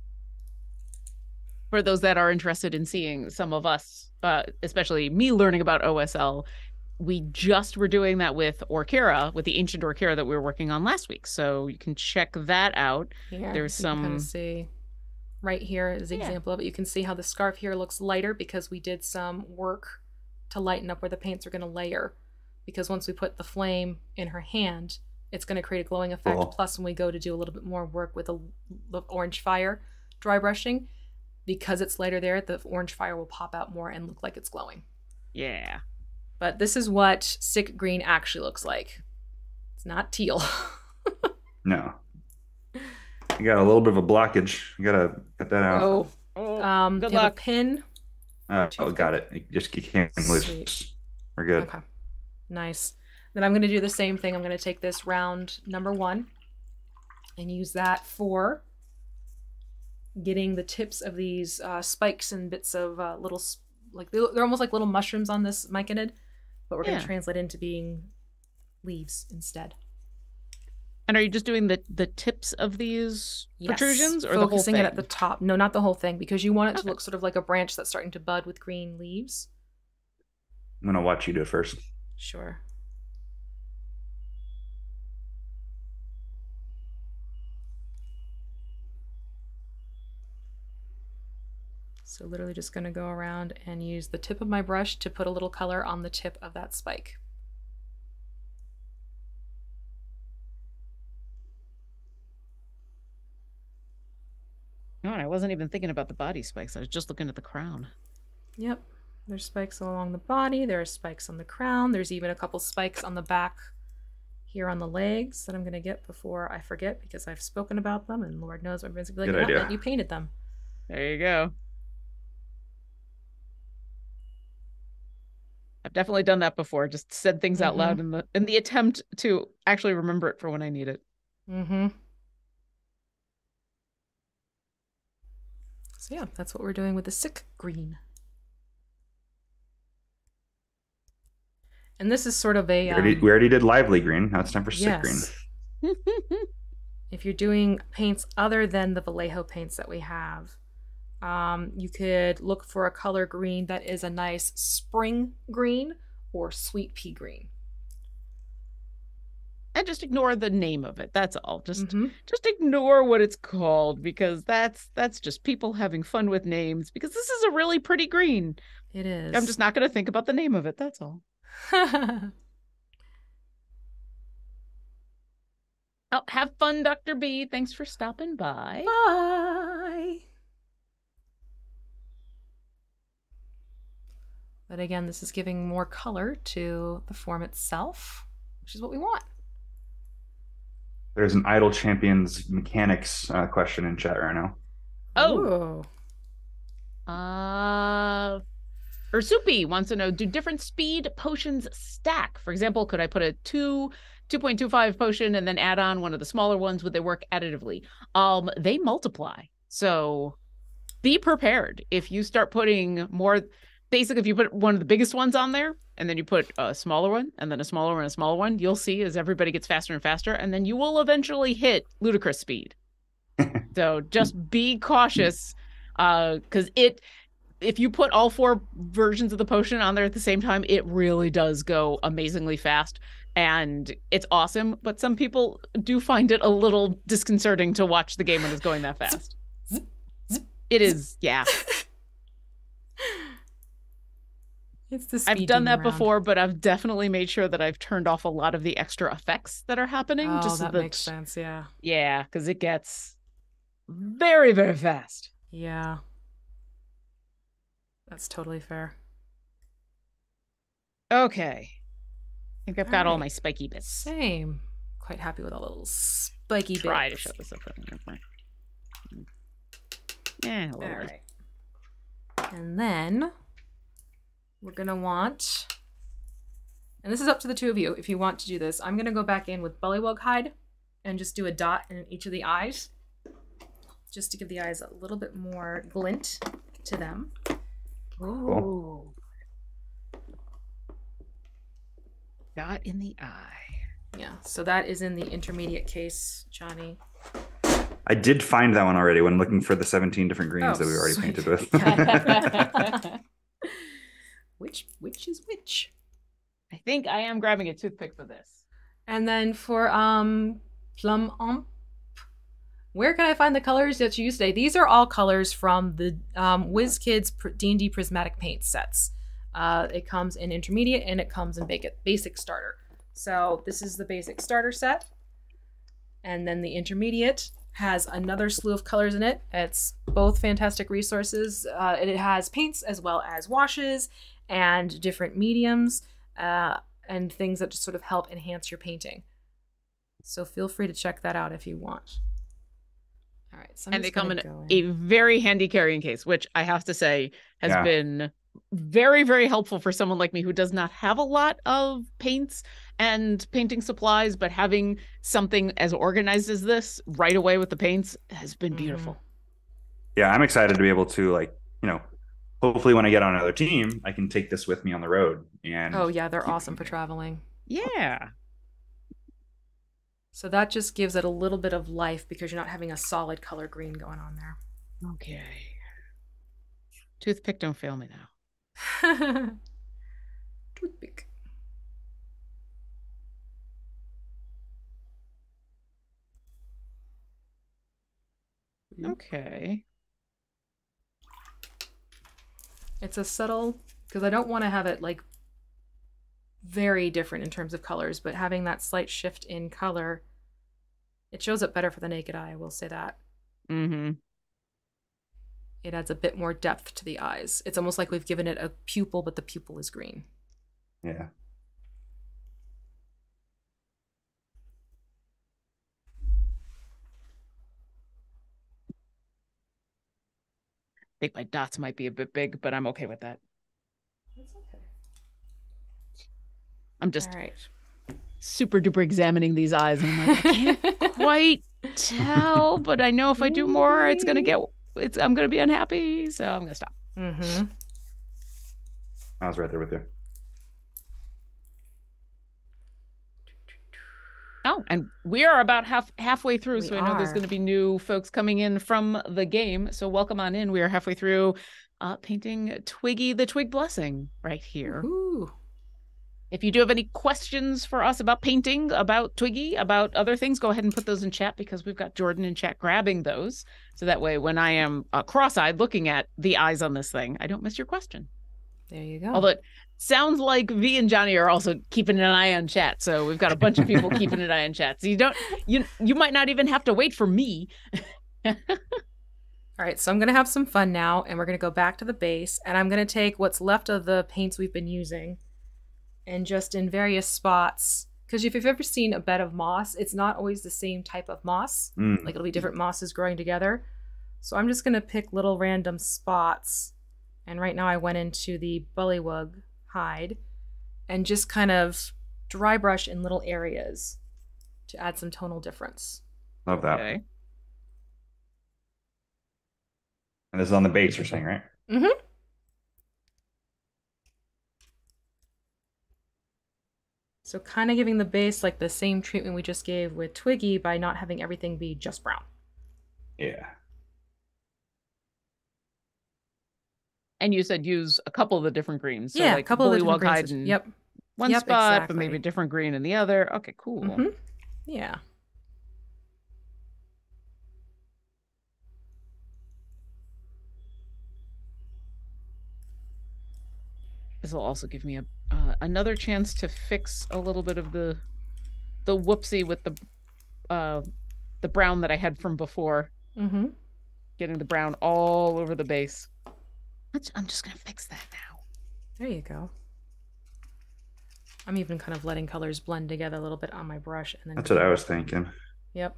For those that are interested in seeing some of us, especially me learning about OSL, we just were doing that with Orkira, with the ancient Orkira that we were working on last week. So you can check that out. Here, there's some. Kind of see. Right here is the example of it. You can see how the scarf here looks lighter because we did some work to lighten up where the paints are going to layer. Because once we put the flame in her hand, it's going to create a glowing effect. Cool. Plus, when we go to do a little bit more work with the orange fire dry brushing, because it's lighter there, the orange fire will pop out more and look like it's glowing. Yeah. But this is what sick green actually looks like. It's not teal. No. You got a little bit of a blockage. You gotta cut that out. Good luck. A pin. Got it. You can't loose. We're good. Okay. Nice. Then I'm going to do the same thing. I'm going to take this round number 1 and use that for getting the tips of these spikes and bits of little, like they're almost like little mushrooms on this myconid, but we're going to translate into being leaves instead. And are you just doing the tips of these protrusions, or the whole thing? Focusing it at the top. No, not the whole thing, because you want it to look sort of like a branch that's starting to bud with green leaves. I'm gonna watch you do it first. Sure. So literally just going to go around and use the tip of my brush to put a little color on the tip of that spike. No, I wasn't even thinking about the body spikes. I was just looking at the crown. Yep. There's spikes along the body. There are spikes on the crown. There's even a couple spikes on the back here on the legs that I'm going to get before I forget because I've spoken about them and Lord knows everyone's going to be like, Good idea. You painted them. There you go. I've definitely done that before. Just said things out loud in the attempt to actually remember it for when I need it. So yeah, that's what we're doing with the sick green. And this is sort of a... we already did lively green. Now it's time for sick green. If you're doing paints other than the Vallejo paints that we have, you could look for a color green that is a nice spring green or sweet pea green. And just ignore the name of it. That's all. Just ignore what it's called because that's just people having fun with names because this is a really pretty green. It is. I'm just not going to think about the name of it. That's all. Oh, have fun, Dr. B. Thanks for stopping by. Bye. But again, this is giving more color to the form itself, which is what we want. There's an Idle Champions mechanics question in chat right now. Oh. Ursupi wants to know, do different speed potions stack? For example, could I put a 2.25 potion and then add on one of the smaller ones? Would they work additively? They multiply. So be prepared. If you start putting more, basically if you put one of the biggest ones on there and then you put a smaller one and then a smaller one and a smaller one, you'll see as everybody gets faster and faster, and then you will eventually hit ludicrous speed. So just be cautious because if you put all 4 versions of the potion on there at the same time, it really does go amazingly fast. And it's awesome, but some people do find it a little disconcerting to watch the game when it's going that fast. It is, yeah. It's the I've done that before, but I've definitely made sure that I've turned off a lot of the extra effects that are happening. Oh, just that makes sense, yeah. Yeah, because it gets very, very fast. Yeah. That's totally fair. Okay. I think I've got all my spiky bits. Same. Quite happy with all the little spiky bits. Try to show this up. Yeah, all right. And then we're going to want, and this is up to the two of you if you want to do this, I'm going to go back in with bullywug hide and just do a dot in each of the eyes just to give the eyes a little bit more glint to them. Ooh. Dot in the eye. Yeah, so that is in the intermediate case, Johnny. I did find that one already when looking for the 17 different greens that we already painted with. Which is which? I think I am grabbing a toothpick for this. And then for Plum Omp, where can I find the colors that you use today? These are all colors from the WizKids D&D Prismatic Paint sets. It comes in intermediate and it comes in basic starter. So this is the basic starter set. And then the intermediate has another slew of colors in it. It's both fantastic resources. It has paints as well as washes and different mediums and things that just sort of help enhance your painting. So feel free to check that out if you want. All right, so and they come in a very handy carrying case, which I have to say has been very, very helpful for someone like me who does not have a lot of paints and painting supplies, but having something as organized as this right away with the paints has been beautiful. Yeah, I'm excited to be able to, like, you know, hopefully when I get on another team, I can take this with me on the road. And oh yeah, they're awesome for traveling. Yeah. So that just gives it a little bit of life because you're not having a solid color green going on there. Okay. Toothpick, don't fail me now. Toothpick. Okay. It's a subtle, because I don't want to have it like very different in terms of colors, but having that slight shift in color, it shows up better for the naked eye, I will say that. Mm-hmm. It adds a bit more depth to the eyes. It's almost like we've given it a pupil, but the pupil is green. Yeah. I think my dots might be a bit big, but I'm okay with that. That's okay. I'm just All right. super duper examining these eyes, and I'm like, I can't quite tell, but I know if I do more, I'm gonna be unhappy, so I'm gonna stop. Mm-hmm. I was right there with you. Oh, and we are about halfway through, We so I know there's are. going to be new folks coming in from the game. So welcome on in. We are halfway through painting Twiggy the Twig Blessing right here. Ooh. If you do have any questions for us about painting, about Twiggy, about other things, go ahead and put those in chat, because we've got Jordan in chat grabbing those. So that way, when I am cross-eyed looking at the eyes on this thing, I don't miss your question. There you go. Although it sounds like V and Johnny are also keeping an eye on chat. So we've got a bunch of people keeping an eye on chat. So you might not even have to wait for me. All right, so I'm going to have some fun now, and we're going to go back to the base, and I'm going to take what's left of the paints we've been using and just in various spots, because if you've ever seen a bed of moss, it's not always the same type of moss. Like it'll be different mosses growing together. So I'm just going to pick little random spots. And right now I went into the bullywug hide and just kind of dry brush in little areas to add some tonal difference. Love that. Okay. And this is on the base, you're saying, right? Mm-hmm. So kind of giving the base like the same treatment we just gave with Twiggy by not having everything be just brown. Yeah. And you said use a couple of the different greens. So Yeah, like a couple of the different bullywug hide greens. in Yep. one Yep, spot, exactly. but maybe a different green in the other. Okay, cool. Mm-hmm. Yeah. This will also give me another chance to fix a little bit of the whoopsie with the brown that I had from before. Mm-hmm. Getting the brown all over the base. I'm just gonna fix that now. There you go. I'm even kind of letting colors blend together a little bit on my brush, and then That's what I was thinking. Yep.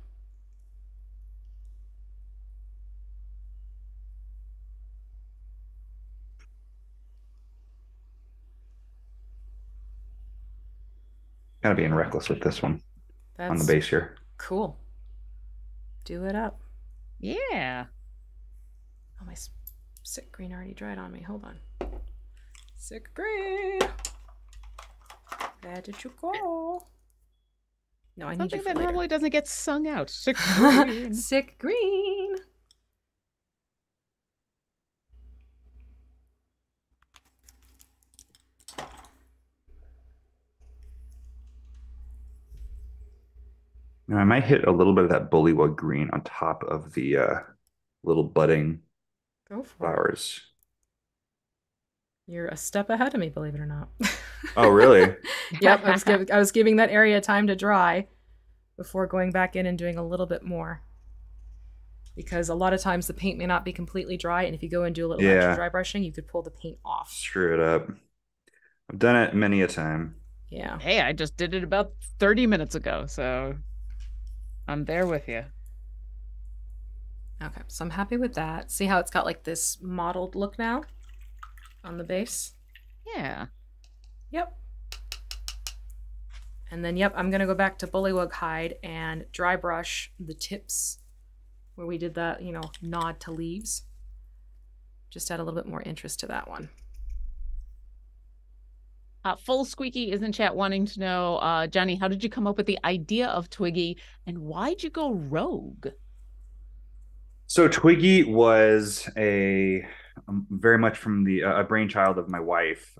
Kind of being reckless with this one. That's on the base here. Cool. Do it up. Yeah. Oh, my sick green already dried on me. Hold on. Sick green. Where did you go? No, I need Something you for that later. normally doesn't get sung out. Sick green. Sick green. Now, I might hit a little bit of that bullywug green on top of the little budding Go for flowers. You're a step ahead of me, believe it or not. Oh, really? Yep, I was giving that area time to dry before going back in and doing a little bit more. Because a lot of times the paint may not be completely dry, and if you go and do a little extra dry brushing, you could pull the paint off. Screw it up. I've done it many a time. Yeah. Hey, I just did it about 30 minutes ago, so I'm there with you. Okay, so I'm happy with that. See how it's got like this mottled look now on the base? Yeah. Yep. And then, yep, I'm going to go back to bullywug hide and dry brush the tips where we did that, nod to leaves. Just add a little bit more interest to that one. Full Squeaky is in chat wanting to know, Johnny, how did you come up with the idea of Twiggy, and why'd you go rogue? So Twiggy was a very much from the a brainchild of my wife.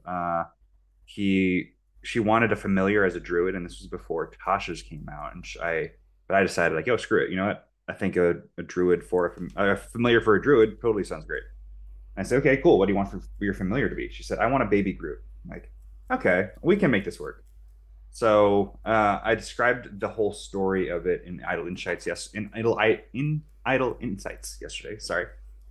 She wanted a familiar as a druid, and this was before Tasha's came out. And but I decided like, yo, screw it. You know what? I think a druid for a familiar for a druid totally sounds great. I said, okay, cool. What do you want for your familiar to be? She said, I want a baby Groot. I'm like, okay, we can make this work. So I described the whole story of it in Idle Insights. Yes, in Idle Insights yesterday. Sorry,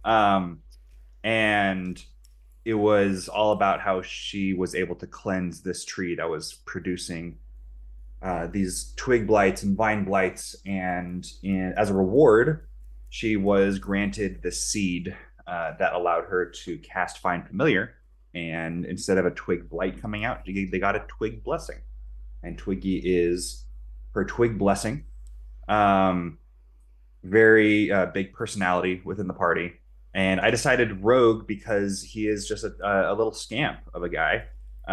and it was all about how she was able to cleanse this tree that was producing these twig blights and vine blights, and as a reward, she was granted the seed that allowed her to cast Find Familiar. And instead of a twig blight coming out, they got a twig blessing. And Twiggy is her twig blessing. Very big personality within the party. And I decided Rogue because he is just a little scamp of a guy.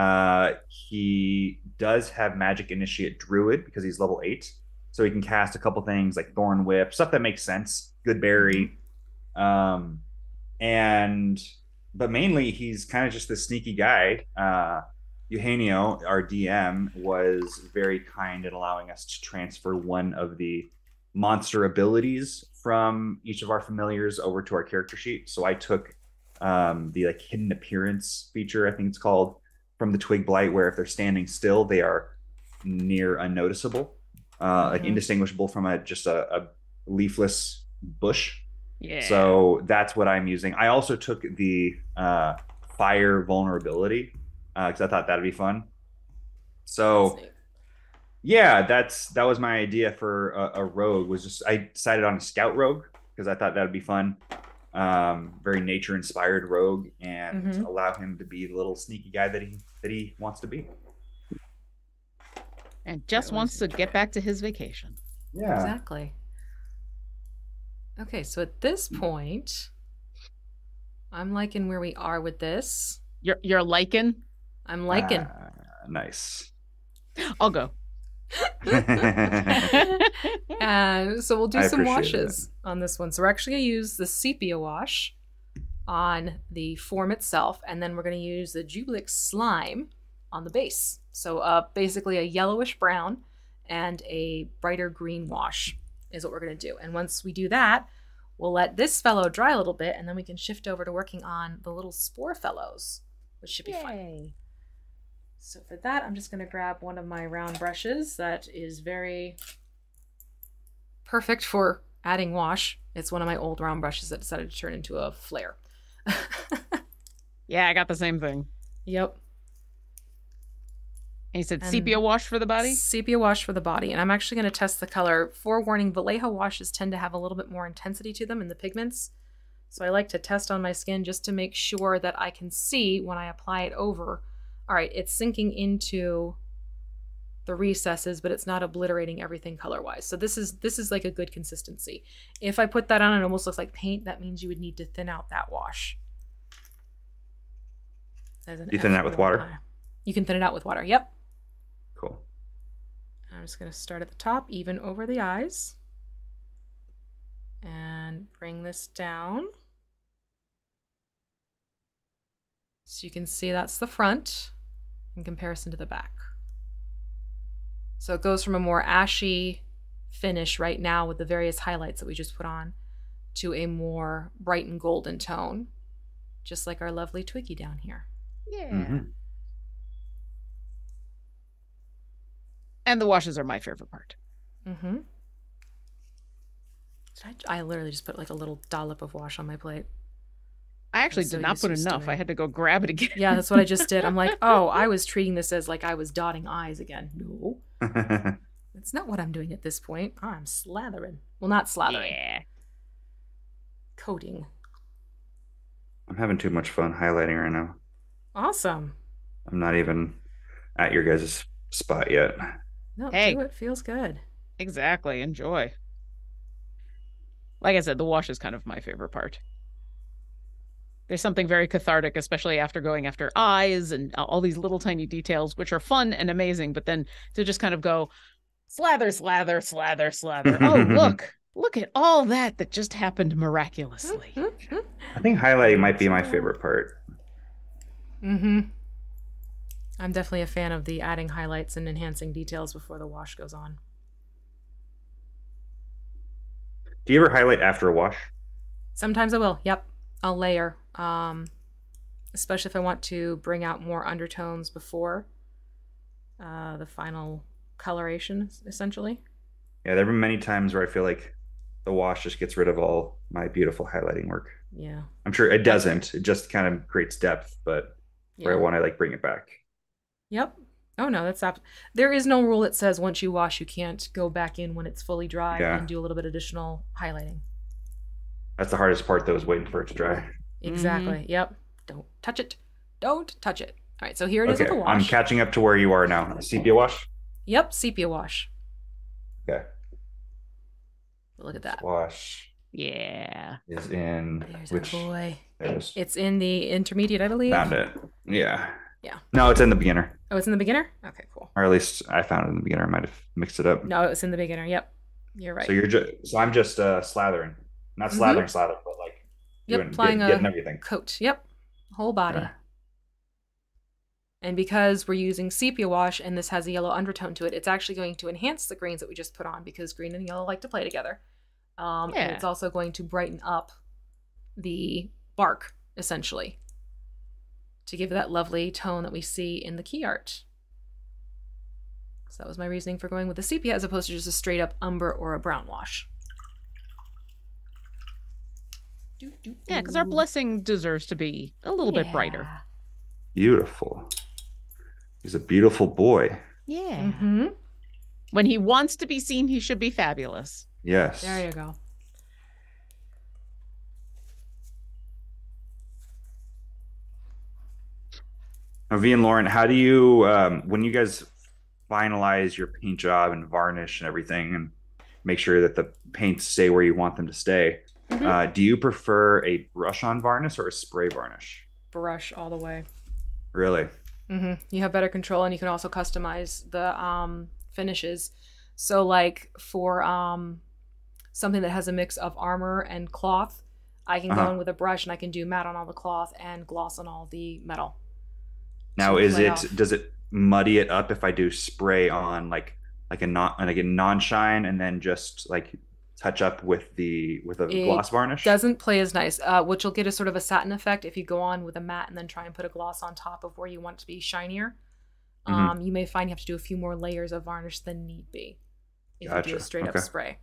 He does have Magic Initiate Druid because he's level 8. So he can cast a couple things like Thorn Whip, stuff that makes sense. Good Berry. But mainly he's kind of just this sneaky guy. Eugenio, our DM, was very kind in allowing us to transfer one of the monster abilities from each of our familiars over to our character sheet. So I took the like hidden appearance feature, I think it's called, from the Twig Blight, where if they're standing still, they are near unnoticeable, like indistinguishable from just a leafless bush. Yeah. So that's what I'm using. I also took the fire vulnerability because I thought that'd be fun. So yeah, that was my idea for a rogue. Was just I decided on a scout rogue because I thought that'd be fun. Very nature inspired rogue, and allow him to be the little sneaky guy that he wants to be. And just wants to get back to his vacation. Yeah. Exactly. Okay, so at this point, I'm liking where we are with this. You're liking? I'm liking. Nice. I'll go. And so we'll do some washes on this one. So we're actually going to use the sepia wash on the form itself, and then we're going to use the Jubilix slime on the base. So basically a yellowish brown and a brighter green wash is what we're going to do. And once we do that, we'll let this fellow dry a little bit, and then we can shift over to working on the little spore fellows, which should be fun. So for that, I'm just going to grab one of my round brushes that is very perfect for adding wash. It's one of my old round brushes that decided to turn into a flare. Yeah, I got the same thing. Yep. And you said sepia wash for the body? Sepia wash for the body. And I'm actually going to test the color. Forewarning, Vallejo washes tend to have a little bit more intensity to them in the pigments. So I like to test on my skin just to make sure that I can see when I apply it over. All right, it's sinking into the recesses, but it's not obliterating everything color-wise. So this is like a good consistency. If I put that on, it almost looks like paint. That means you would need to thin out that wash. You thin it out with water? You can thin it out with water, yep. Cool. I'm just going to start at the top, even over the eyes. And bring this down. So you can see that's the front in comparison to the back. So it goes from a more ashy finish right now with the various highlights that we just put on to a more bright and golden tone, just like our lovely Twiggy down here. Yeah. And the washes are my favorite part. I literally just put like a little dollop of wash on my plate. I actually did not put enough. I had to go grab it again. Yeah, that's what I just did. I'm like, oh, I was treating this as like I was dotting I's again. No. That's not what I'm doing at this point. I'm slathering. Well, not slathering. Yeah. Coating. I'm having too much fun highlighting right now. Awesome. I'm not even at your guys' spot yet. No, hey. do it. Feels good. Exactly. Enjoy. Like I said, the wash is kind of my favorite part. There's something very cathartic, especially after going after eyes and all these little tiny details, which are fun and amazing. But then to just kind of go slather, slather, slather, slather. Oh, look at all that just happened miraculously. I think highlighting might be my favorite part. I'm definitely a fan of the adding highlights and enhancing details before the wash goes on. Do you ever highlight after a wash? Sometimes I will. Yep. I'll layer especially if I want to bring out more undertones before the final coloration, essentially. Yeah, there have been many times where I feel like the wash just gets rid of all my beautiful highlighting work. Yeah. I'm sure it doesn't. It just kind of creates depth, but where I want to like bring it back. Yep. Oh no, that's there is no rule that says once you wash, you can't go back in when it's fully dry and do a little bit additional highlighting. That's the hardest part, though, is waiting for it to dry. Exactly. Yep. Don't touch it. Don't touch it. All right, so here it is with the wash. I'm catching up to where you are now. Sepia wash? Yep, sepia wash. Okay. Look at that. Wash. Yeah. Is in There's which our boy. There's... It's in the intermediate, I believe. Found it. Yeah. Yeah. No, it's in the beginner. Oh, it's in the beginner? Okay, cool. Or at least I found it in the beginner. I might have mixed it up. No, it's in the beginner. Yep. You're right. So I'm just slathering. Not slathering, but like applying getting everything. Coat. Yep. Whole body. And because we're using sepia wash and this has a yellow undertone to it, it's actually going to enhance the greens that we just put on because green and yellow like to play together. And it's also going to brighten up the bark, essentially, to give it that lovely tone that we see in the key art. So that was my reasoning for going with the sepia as opposed to just a straight up umber or a brown wash. Yeah, because our blessing deserves to be a little bit brighter. Beautiful. He's a beautiful boy. Yeah. When he wants to be seen, he should be fabulous. Yes. There you go. Now, V and Lauren, how do you, when you guys finalize your paint job and varnish and everything and make sure that the paints stay where you want them to stay, do you prefer a brush-on varnish or a spray varnish? Brush all the way. Really? You have better control, and you can also customize the finishes. So like for something that has a mix of armor and cloth, I can go in with a brush and I can do matte on all the cloth and gloss on all the metal. Now, does it muddy it up if I do spray on like a non-shine and then just like touch up with a gloss varnish? Doesn't play as nice. What you'll get is sort of a satin effect if you go on with a matte and then try and put a gloss on top of where you want it to be shinier. You may find you have to do a few more layers of varnish than need be if you do a straight up spray.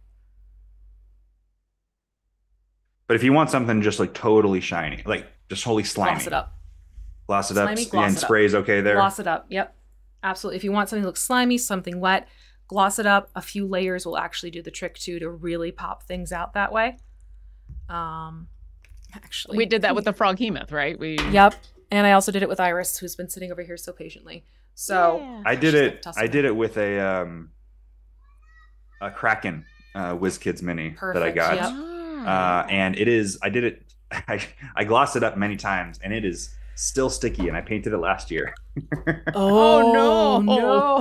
But if you want something just like totally shiny, like just wholly slimy, gloss it up. Gloss it up, and spray is okay there? Gloss it up, yep. Absolutely. If you want something that looks slimy, something wet, gloss it up. A few layers will actually do the trick too to really pop things out that way. Actually, we did that with the Froghemoth, right? Yep. And I also did it with Iris, who's been sitting over here so patiently. So I did it with a Kraken WizKids Mini that I got. Yep. And I glossed it up many times and it is still sticky, and I painted it last year. Oh no.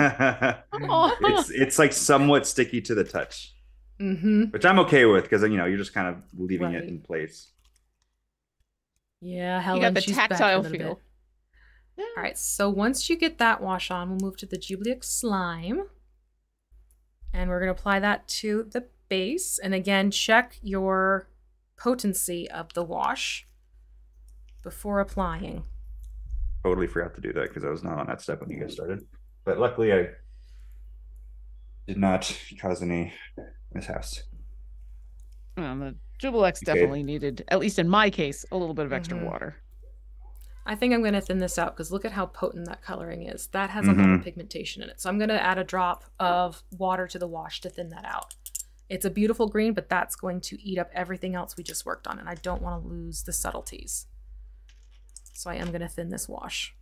It's like somewhat sticky to the touch, which I'm okay with because you're just kind of leaving it in place. Yeah, Helen, you got the tactile feel. Yeah. All right, so once you get that wash on, we'll move to the Jubilex slime, and we're going to apply that to the base. And again, check your potency of the wash before applying. Totally forgot to do that because I was not on that step when you guys started. But luckily I did not cause any mishaps. The Jubilex definitely needed, at least in my case, a little bit of extra water. I think I'm going to thin this out because look at how potent that coloring is. That has a lot of pigmentation in it. So I'm going to add a drop of water to the wash to thin that out. It's a beautiful green, but that's going to eat up everything else we just worked on, and I don't want to lose the subtleties. So I am going to thin this wash.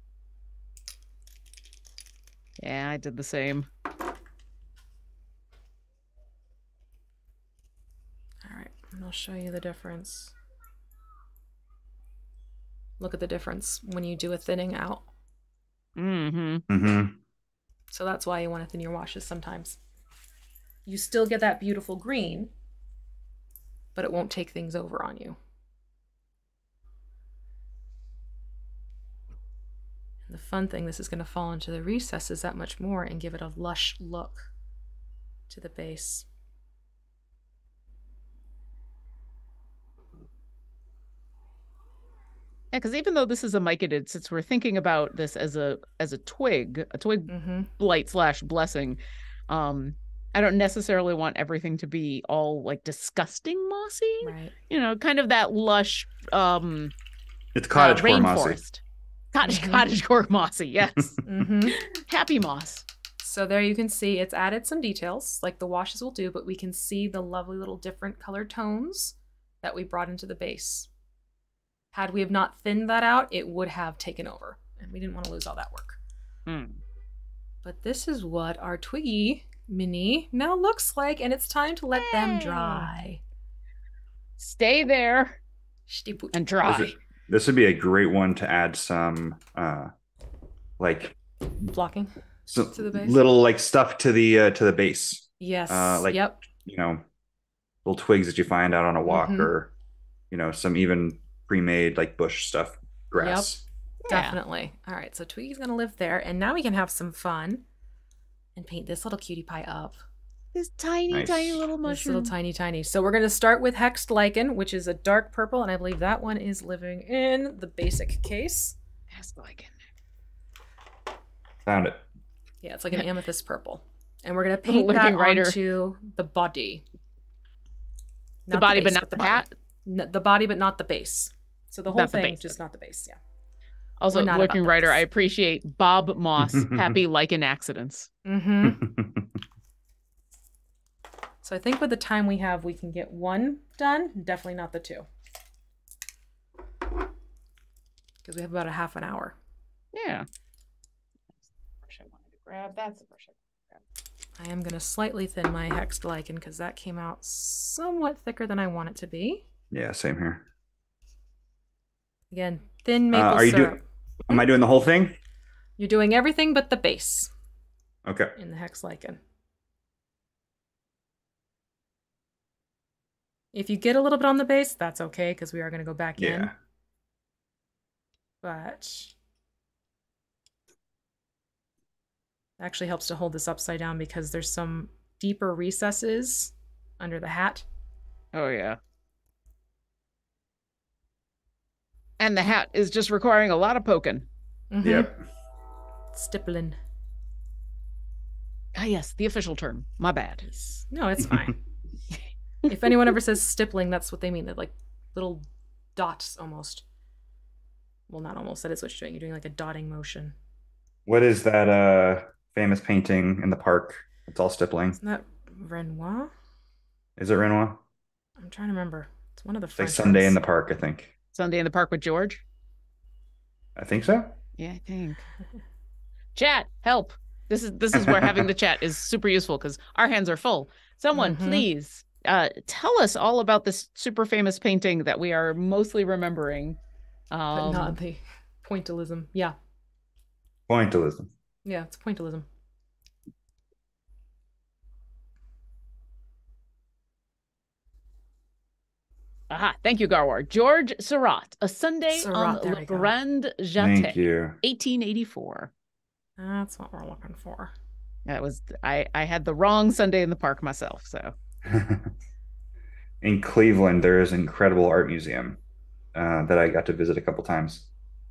Yeah, I did the same. All right, and I'll show you the difference. Look at the difference when you do a thinning out. So that's why you want to thin your washes sometimes. You still get that beautiful green, but it won't take things over on you. The fun thing, this is going to fall into the recesses that much more and give it a lush look to the base. Yeah, because even though this is a mycetid, since we're thinking about this as a twig blight / blessing, I don't necessarily want everything to be all like disgusting mossy. Right. You know, kind of that lush It's cottagecore mossy. rainforest. Cottagecore mossy, yes. Happy moss. So there you can see it's added some details like the washes will do, but we can see the lovely little different colored tones that we brought into the base. Had we have not thinned that out, it would have taken over, and we didn't want to lose all that work. But this is what our Twiggy mini now looks like, and it's time to let them dry. Stay there and dry. This would be a great one to add some like blocking to the base, little like stuff to the base. Yes. Like you know, little twigs that you find out on a walk, or you know, some even pre-made like bush stuff, grass. Definitely. All right, so Twiggy's gonna live there, and now we can have some fun and paint this little cutie pie up. This tiny, tiny little mushroom. This little tiny. So we're gonna start with hexed lichen, which is a dark purple, and I believe that one is living in the basic case. Hexed lichen. Found it. Yeah, it's like an amethyst purple, and we're gonna paint that onto the body. The body, but not the hat. The body, but not the base. So the whole thing, just not the base. Yeah. Also, Lurking Writer, I appreciate Bob Moss. Happy lichen accidents. So I think with the time we have, we can get one done. Definitely not the two, because we have about a half an hour. Yeah. Brush I wanted to grab. That's the brush I wanted to grab. I am going to slightly thin my hexed lichen because that came out somewhat thicker than I want it to be. Yeah, same here. Again, thin maple syrup. Am I doing the whole thing? You're doing everything but the base. Okay. In the hexed lichen. If you get a little bit on the base, that's okay, because we are going to go back in. But it actually helps to hold this upside down because there's some deeper recesses under the hat. Oh, yeah. And the hat is just requiring a lot of poking. Yep. Stippling. Ah, yes, the official term. My bad. No, it's fine. If anyone ever says stippling, that's what they mean. They're like little dots almost. Well, not almost. That is what you're doing. You're doing like a dotting motion. What is that famous painting in the park? It's all stippling. Isn't that Renoir? Is it Renoir? I'm trying to remember. It's one of the French. Like Sunday in the Park, I think. Sunday in the Park with George? I think so. Yeah, I think. Chat, help. This is where having the chat is super useful because our hands are full. Someone, please. Tell us all about this super famous painting that we are mostly remembering. But not the pointillism. Yeah. Pointillism. Yeah, it's pointillism. Aha, thank you, Garwar. George Seurat, A Sunday on Le Grand Jeté. Thank you. 1884. That's what we're looking for. That was I had the wrong Sunday in the Park myself, so. In Cleveland, there is an incredible art museum that I got to visit a couple times.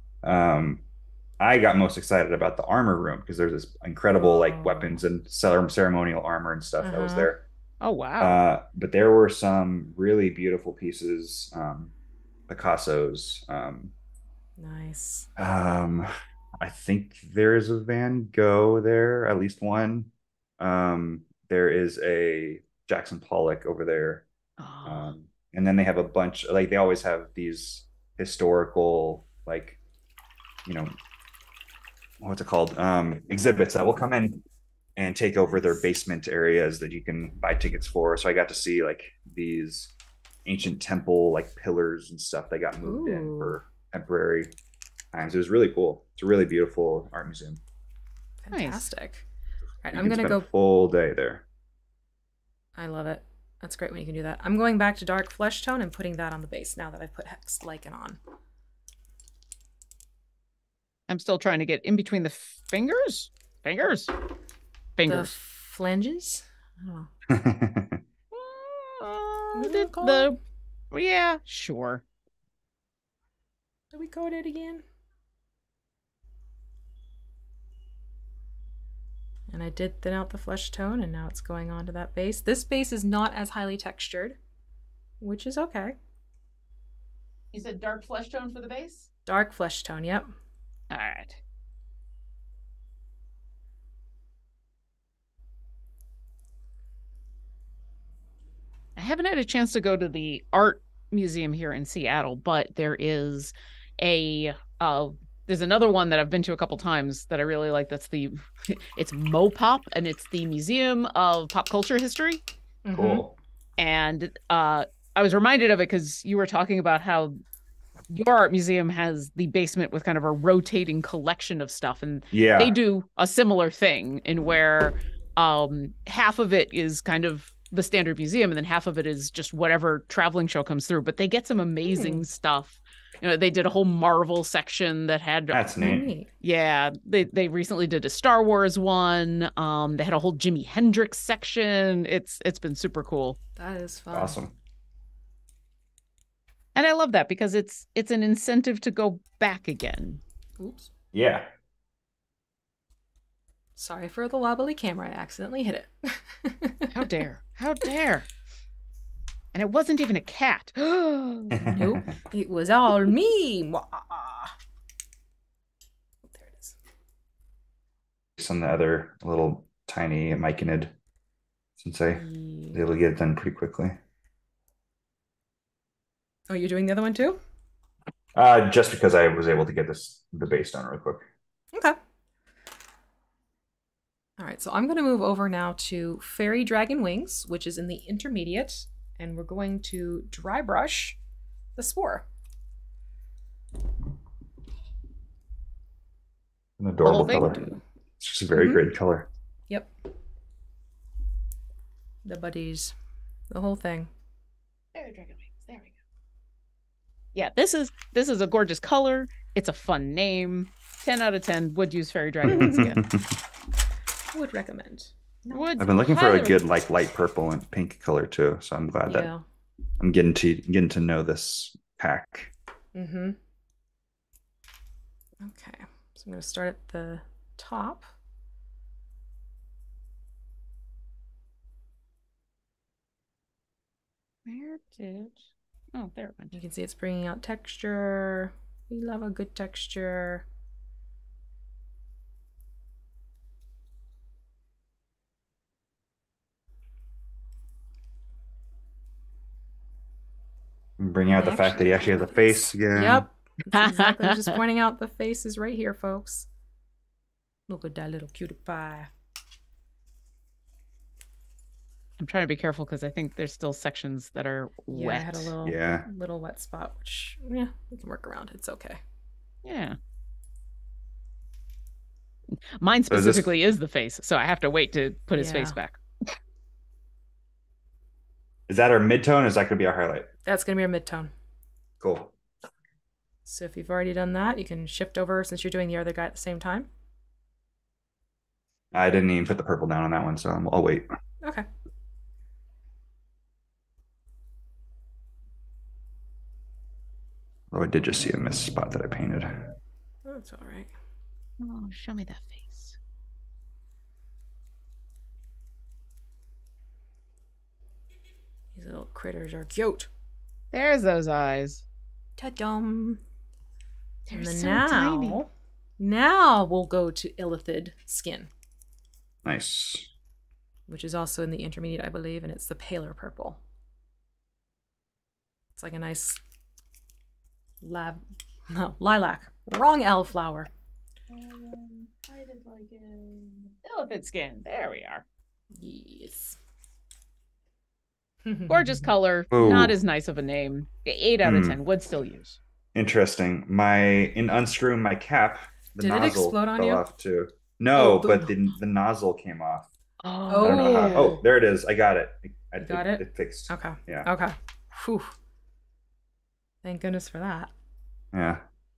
I got most excited about the armor room because there's this incredible like weapons and ceremonial armor and stuff that was there. Oh, wow. But there were some really beautiful pieces, Picasso's. Nice. I think there's a Van Gogh there, at least one. There is a Jackson Pollock over there. And then they have a bunch, like they always have these historical, like, you know, what's it called? Exhibits that will come in and take over their basement areas that you can buy tickets for. So I got to see like these ancient temple like pillars and stuff that got moved in for temporary times. It was really cool. It's a really beautiful art museum. Fantastic. All right, I'm gonna go a full day there. I love it. That's great when you can do that. I'm going back to dark flesh tone and putting that on the base now that I've put hexed lichen on. I'm still trying to get in between the fingers. The flanges? I don't know. Yeah, sure. Did we code it again? And I did thin out the flesh tone, and now it's going on to that base. This base is not as highly textured, which is okay. You said dark flesh tone for the base? Dark flesh tone, yep. All right. I haven't had a chance to go to the art museum here in Seattle, but there is there's another one that I've been to a couple times that I really like. That's it's Mopop, and it's the Museum of Pop Culture History. Cool. And I was reminded of it because you were talking about how your art museum has the basement with kind of a rotating collection of stuff, and they do a similar thing in where half of it is kind of the standard museum, and then half of it is just whatever traveling show comes through. But they get some amazing stuff. You know, they did a whole Marvel section that had that's neat. Yeah, they recently did a Star Wars one. They had a whole Jimi Hendrix section. It's been super cool. That is fun. Awesome. And I love that because it's an incentive to go back again. Oops. Yeah. Sorry for the wobbly camera. I accidentally hit it. How dare. How dare. And it wasn't even a cat. Nope. It was all me. There it is. Some of the other little tiny myconid, since I was able to get it done pretty quickly. Oh, you're doing the other one too? Just because I was able to get the base done real quick. Okay. All right, so I'm going to move over now to Fairy Dragon Wings, which is in the intermediate, and we're going to dry brush the spore. An adorable color. It's just a very great color. Yep. The buddies, the whole thing. Fairy Dragon Wings. There we go. Yeah, this is a gorgeous color. It's a fun name. 10 out of 10 would use Fairy Dragon Wings again. Would recommend. I've been looking for a good like light purple and pink color too, so I'm glad that I'm getting to know this pack. Mm-hmm. Okay, so I'm going to start at the top. Where did... Oh, there it went. You can see it's bringing out texture. We love a good texture. Bring out the fact that he actually has a face again. Yep. That's exactly. I'm just pointing out the face is right here, folks. Look at that little cutie pie. I'm trying to be careful because I think there's still sections that are wet. I had a little wet spot, which we can work around. It's okay. Yeah. Mine specifically is the face, so I have to wait to put his face back. Is that our midtone or is that going to be our highlight? That's going to be our midtone. Cool. So if you've already done that, you can shift over since you're doing the other guy at the same time. I didn't even put the purple down on that one, so I'll wait. Okay. Oh, I did just see a missed spot that I painted. Oh, that's all right. Oh, show me that face. These little critters are cute. There's those eyes. Ta-dum. They're so tiny. Now we'll go to Illithid skin. Nice. Which is also in the intermediate, I believe, and it's the paler purple. It's like a nice lilac. Wrong L flower. I did like it. Illithid skin. There we are. Yes. Gorgeous color. Ooh. Not as nice of a name. 8 out of 10 would still use. Interesting. In unscrewing my cap, the Did it nozzle explode on fell you? off too. No, but the nozzle came off. Oh. I don't know how. Oh, there it is. I got it. I got it? It fixed. Okay. Yeah. Okay. Whew. Thank goodness for that. Yeah.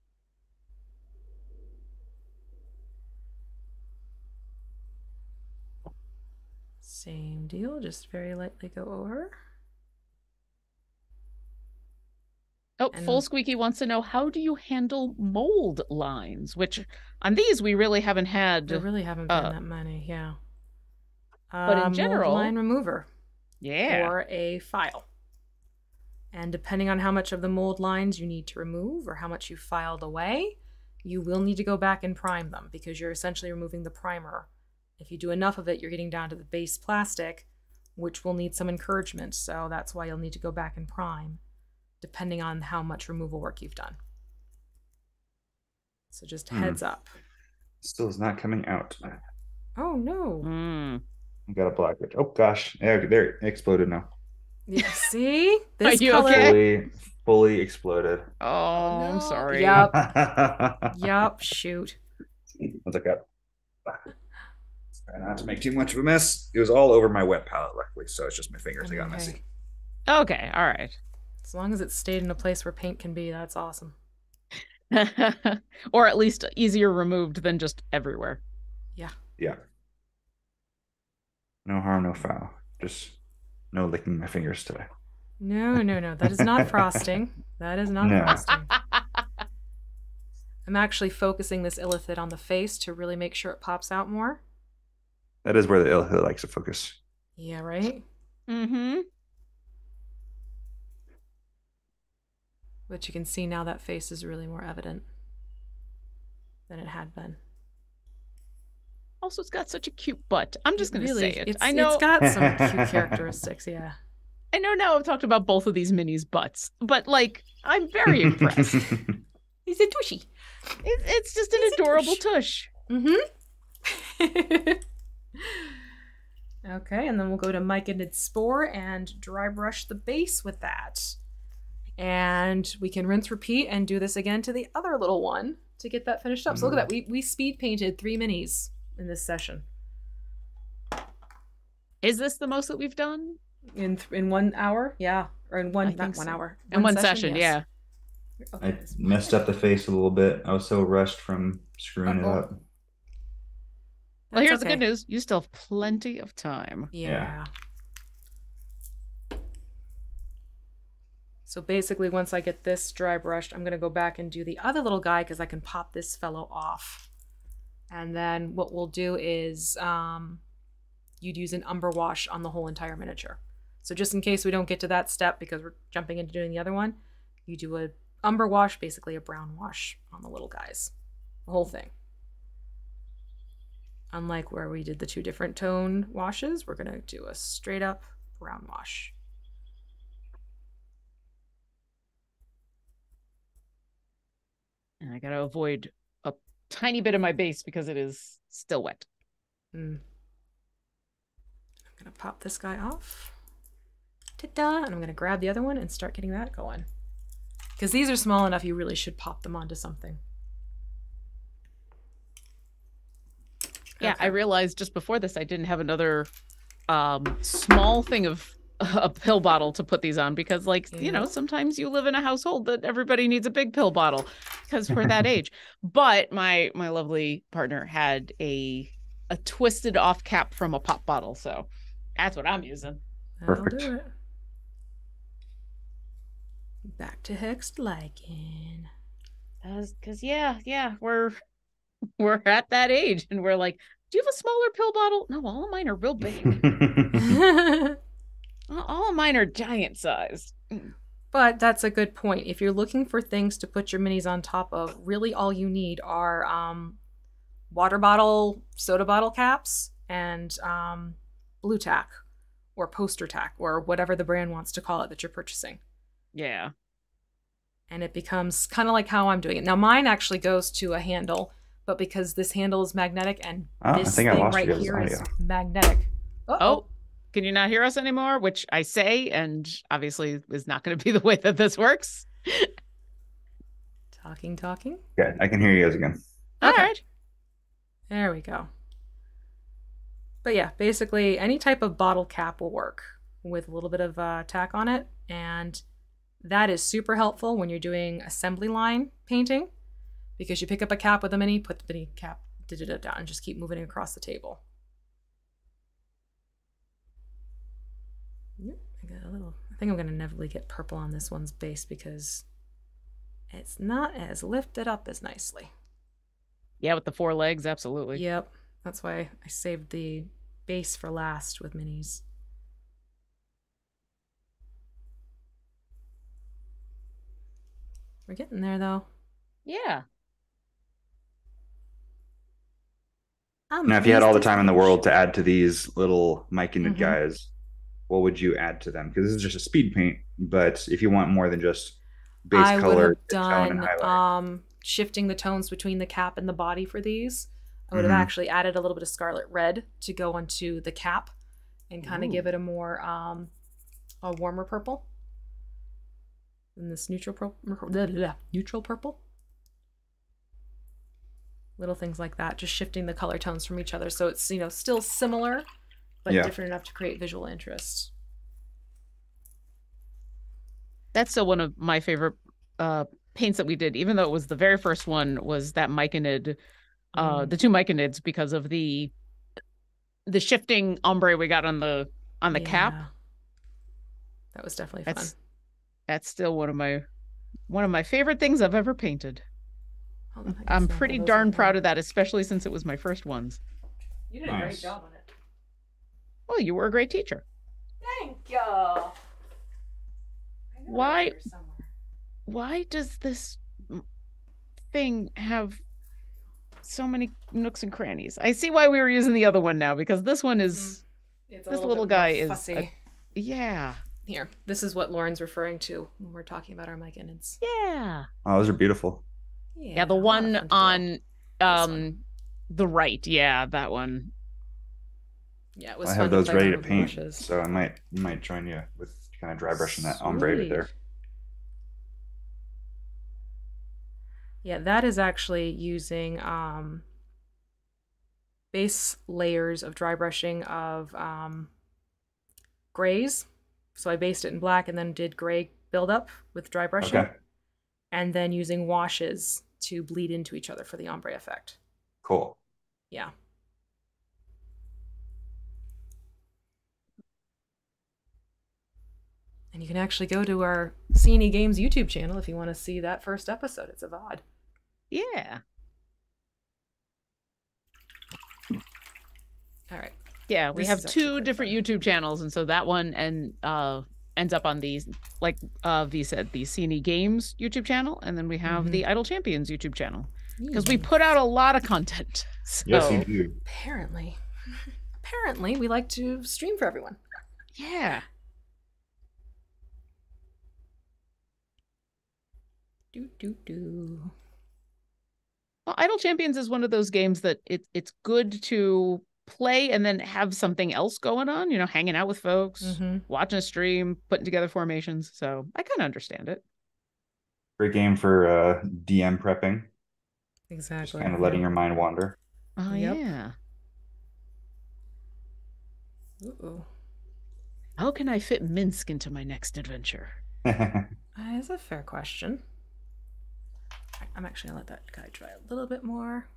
Same deal, just very lightly go over. Oh, And Full Squeaky wants to know, how do you handle mold lines? Which on these we really haven't had. there really haven't been that many, yeah. But in general, mold line remover. yeah. Or a file. And depending on how much of the mold lines you need to remove or how much you filed away, you will need to go back and prime them because you're essentially removing the primer. If you do enough of it, you're getting down to the base plastic, which will need some encouragement. So that's why you'll need to go back and prime, depending on how much removal work you've done. So just heads up. Still is not coming out. Oh, no. I got a black it. Oh, gosh. There, it exploded now. Yeah, see? This Are you color... okay? Fully exploded. Oh, no. I'm sorry. Yep. Yep, shoot. Let's look up. Try not to make too much of a mess. It was all over my wet palette, luckily, so it's just my fingers that got messy. Okay, all right. As long as it stayed in a place where paint can be, that's awesome. Or at least easier removed than just everywhere. Yeah. Yeah. No harm, no foul. Just no licking my fingers today. No. That is not frosting. That is not frosting. I'm actually focusing this illithid on the face to really make sure it pops out more. That is where the illithid likes to focus. Yeah, right? Mm-hmm. But you can see now that face is really more evident than it had been. Also, it's got such a cute butt. I'm just going to say it. I know it's got some cute characteristics, yeah. I know now I've talked about both of these minis' butts, but like, I'm very impressed. He's a tushy. It's just an adorable tush. Mm-hmm. Okay, and then we'll go to Myconid Spore and dry brush the base with that. And we can rinse, repeat, and do this again to the other little one to get that finished up. So look at that. We speed painted 3 minis in this session. Is this the most that we've done? In 1 hour? Yeah. Or in one, not 1 hour. In one session, yes. yeah. Okay, I messed up the face a little bit. I was so rushed from screwing it up. Well, here's the good news. You still have plenty of time. Yeah. So basically, once I get this dry brushed, I'm going to go back and do the other little guy because I can pop this fellow off. And then what we'll do is you'd use an umber wash on the whole entire miniature. So just in case we don't get to that step because we're jumping into doing the other one, you do a umber wash, basically a brown wash on the little guys. The whole thing. Unlike where we did the 2 different tone washes, we're going to do a straight up brown wash. And I got to avoid a tiny bit of my base because it is still wet. I'm going to pop this guy off. Ta-da! And I'm going to grab the other one and start getting that going. Because these are small enough, you really should pop them onto something. Yeah, Okay. I realized just before this I didn't have another small thing of a pill bottle to put these on because, like, you know, sometimes you live in a household that everybody needs a big pill bottle because we're that age. But my lovely partner had a twisted off cap from a pop bottle, so that's what I'm using. That'll do it. Back to Hexed Lichen. Because yeah, we're at that age and we're like, do you have a smaller pill bottle? No, all of mine are real big. All of mine are giant sized. But that's a good point. If you're looking for things to put your minis on top of, really all you need are water bottle, soda bottle caps, and blue tack or poster tack or whatever the brand wants to call it that you're purchasing. Yeah. And it becomes kind of like how I'm doing it. Now mine actually goes to a handle, but because this handle is magnetic and this thing right here is magnetic. Oh, can you not hear us anymore? Which I say, and obviously is not going to be the way that this works. Talking. Okay, I can hear you guys again. All right. There we go. But yeah, basically any type of bottle cap will work with a little bit of tack on it. And that is super helpful when you're doing assembly line painting because you pick up a cap with a mini, put the mini cap down and just keep moving it across the table. Yep, I think I'm going to inevitably get purple on this one's base because It's not as lifted up as nicely. Yeah, with the 4 legs, absolutely. Yep. That's why I saved the base for last with minis. We're getting there, though. Yeah. Now, if you had all the time in the world to add to these little mic-ended guys, what would you add to them? Because this is just a speed paint, but if you want more than just base I color, would have done shifting the tones between the cap and the body for these. I would have actually added a little bit of scarlet red to go onto the cap and kind of give it a more a warmer purple. And this neutral purple. Little things like that, just shifting the color tones from each other so it's, you know, still similar but different enough to create visual interest. That's still one of my favorite paints that we did, even though it was the very first one, was that Myconid, the 2 Myconids, because of the shifting ombre we got on the cap. That was definitely fun. That's still one of my favorite things I've ever painted. I'm pretty darn proud of that, especially since it was my first ones. You did a great job on it. Well, you were a great teacher. Thank you. Why does this thing have so many nooks and crannies? I see why we were using the other one now, because this one is this little guy is fussy. Yeah. Here, this is what Lauren's referring to when we're talking about our Myconids. Yeah. Oh, those are beautiful. Yeah, the one on the right. Yeah, that one. Yeah, it was. I have those ready to paint, so I might join you with kind of dry brushing that ombre right there. Yeah, that is actually using base layers of dry brushing of grays. So I based it in black and then did gray buildup with dry brushing. Okay. And then using washes to bleed into each other for the ombre effect. Cool. Yeah. And you can actually go to our C&E Games YouTube channel if you want to see that first episode. It's a VOD. Yeah. All right. Yeah, we have 2 different YouTube channels, and so that one ends up on these, like V said, the C&E Games YouTube channel, and then we have the Idle Champions YouTube channel, because we put out a lot of content. So. Yes, you do. Apparently, we like to stream for everyone. Yeah. Well, Idle Champions is one of those games that it's good to play and then have something else going on, you know, hanging out with folks, watching a stream, putting together formations. So I kind of understand it. Great game for DM prepping. Exactly. Just kind of letting your mind wander. Oh, yeah. Uh-oh. How can I fit Minsk into my next adventure? That's a fair question. I'm actually going to let that guy dry a little bit more.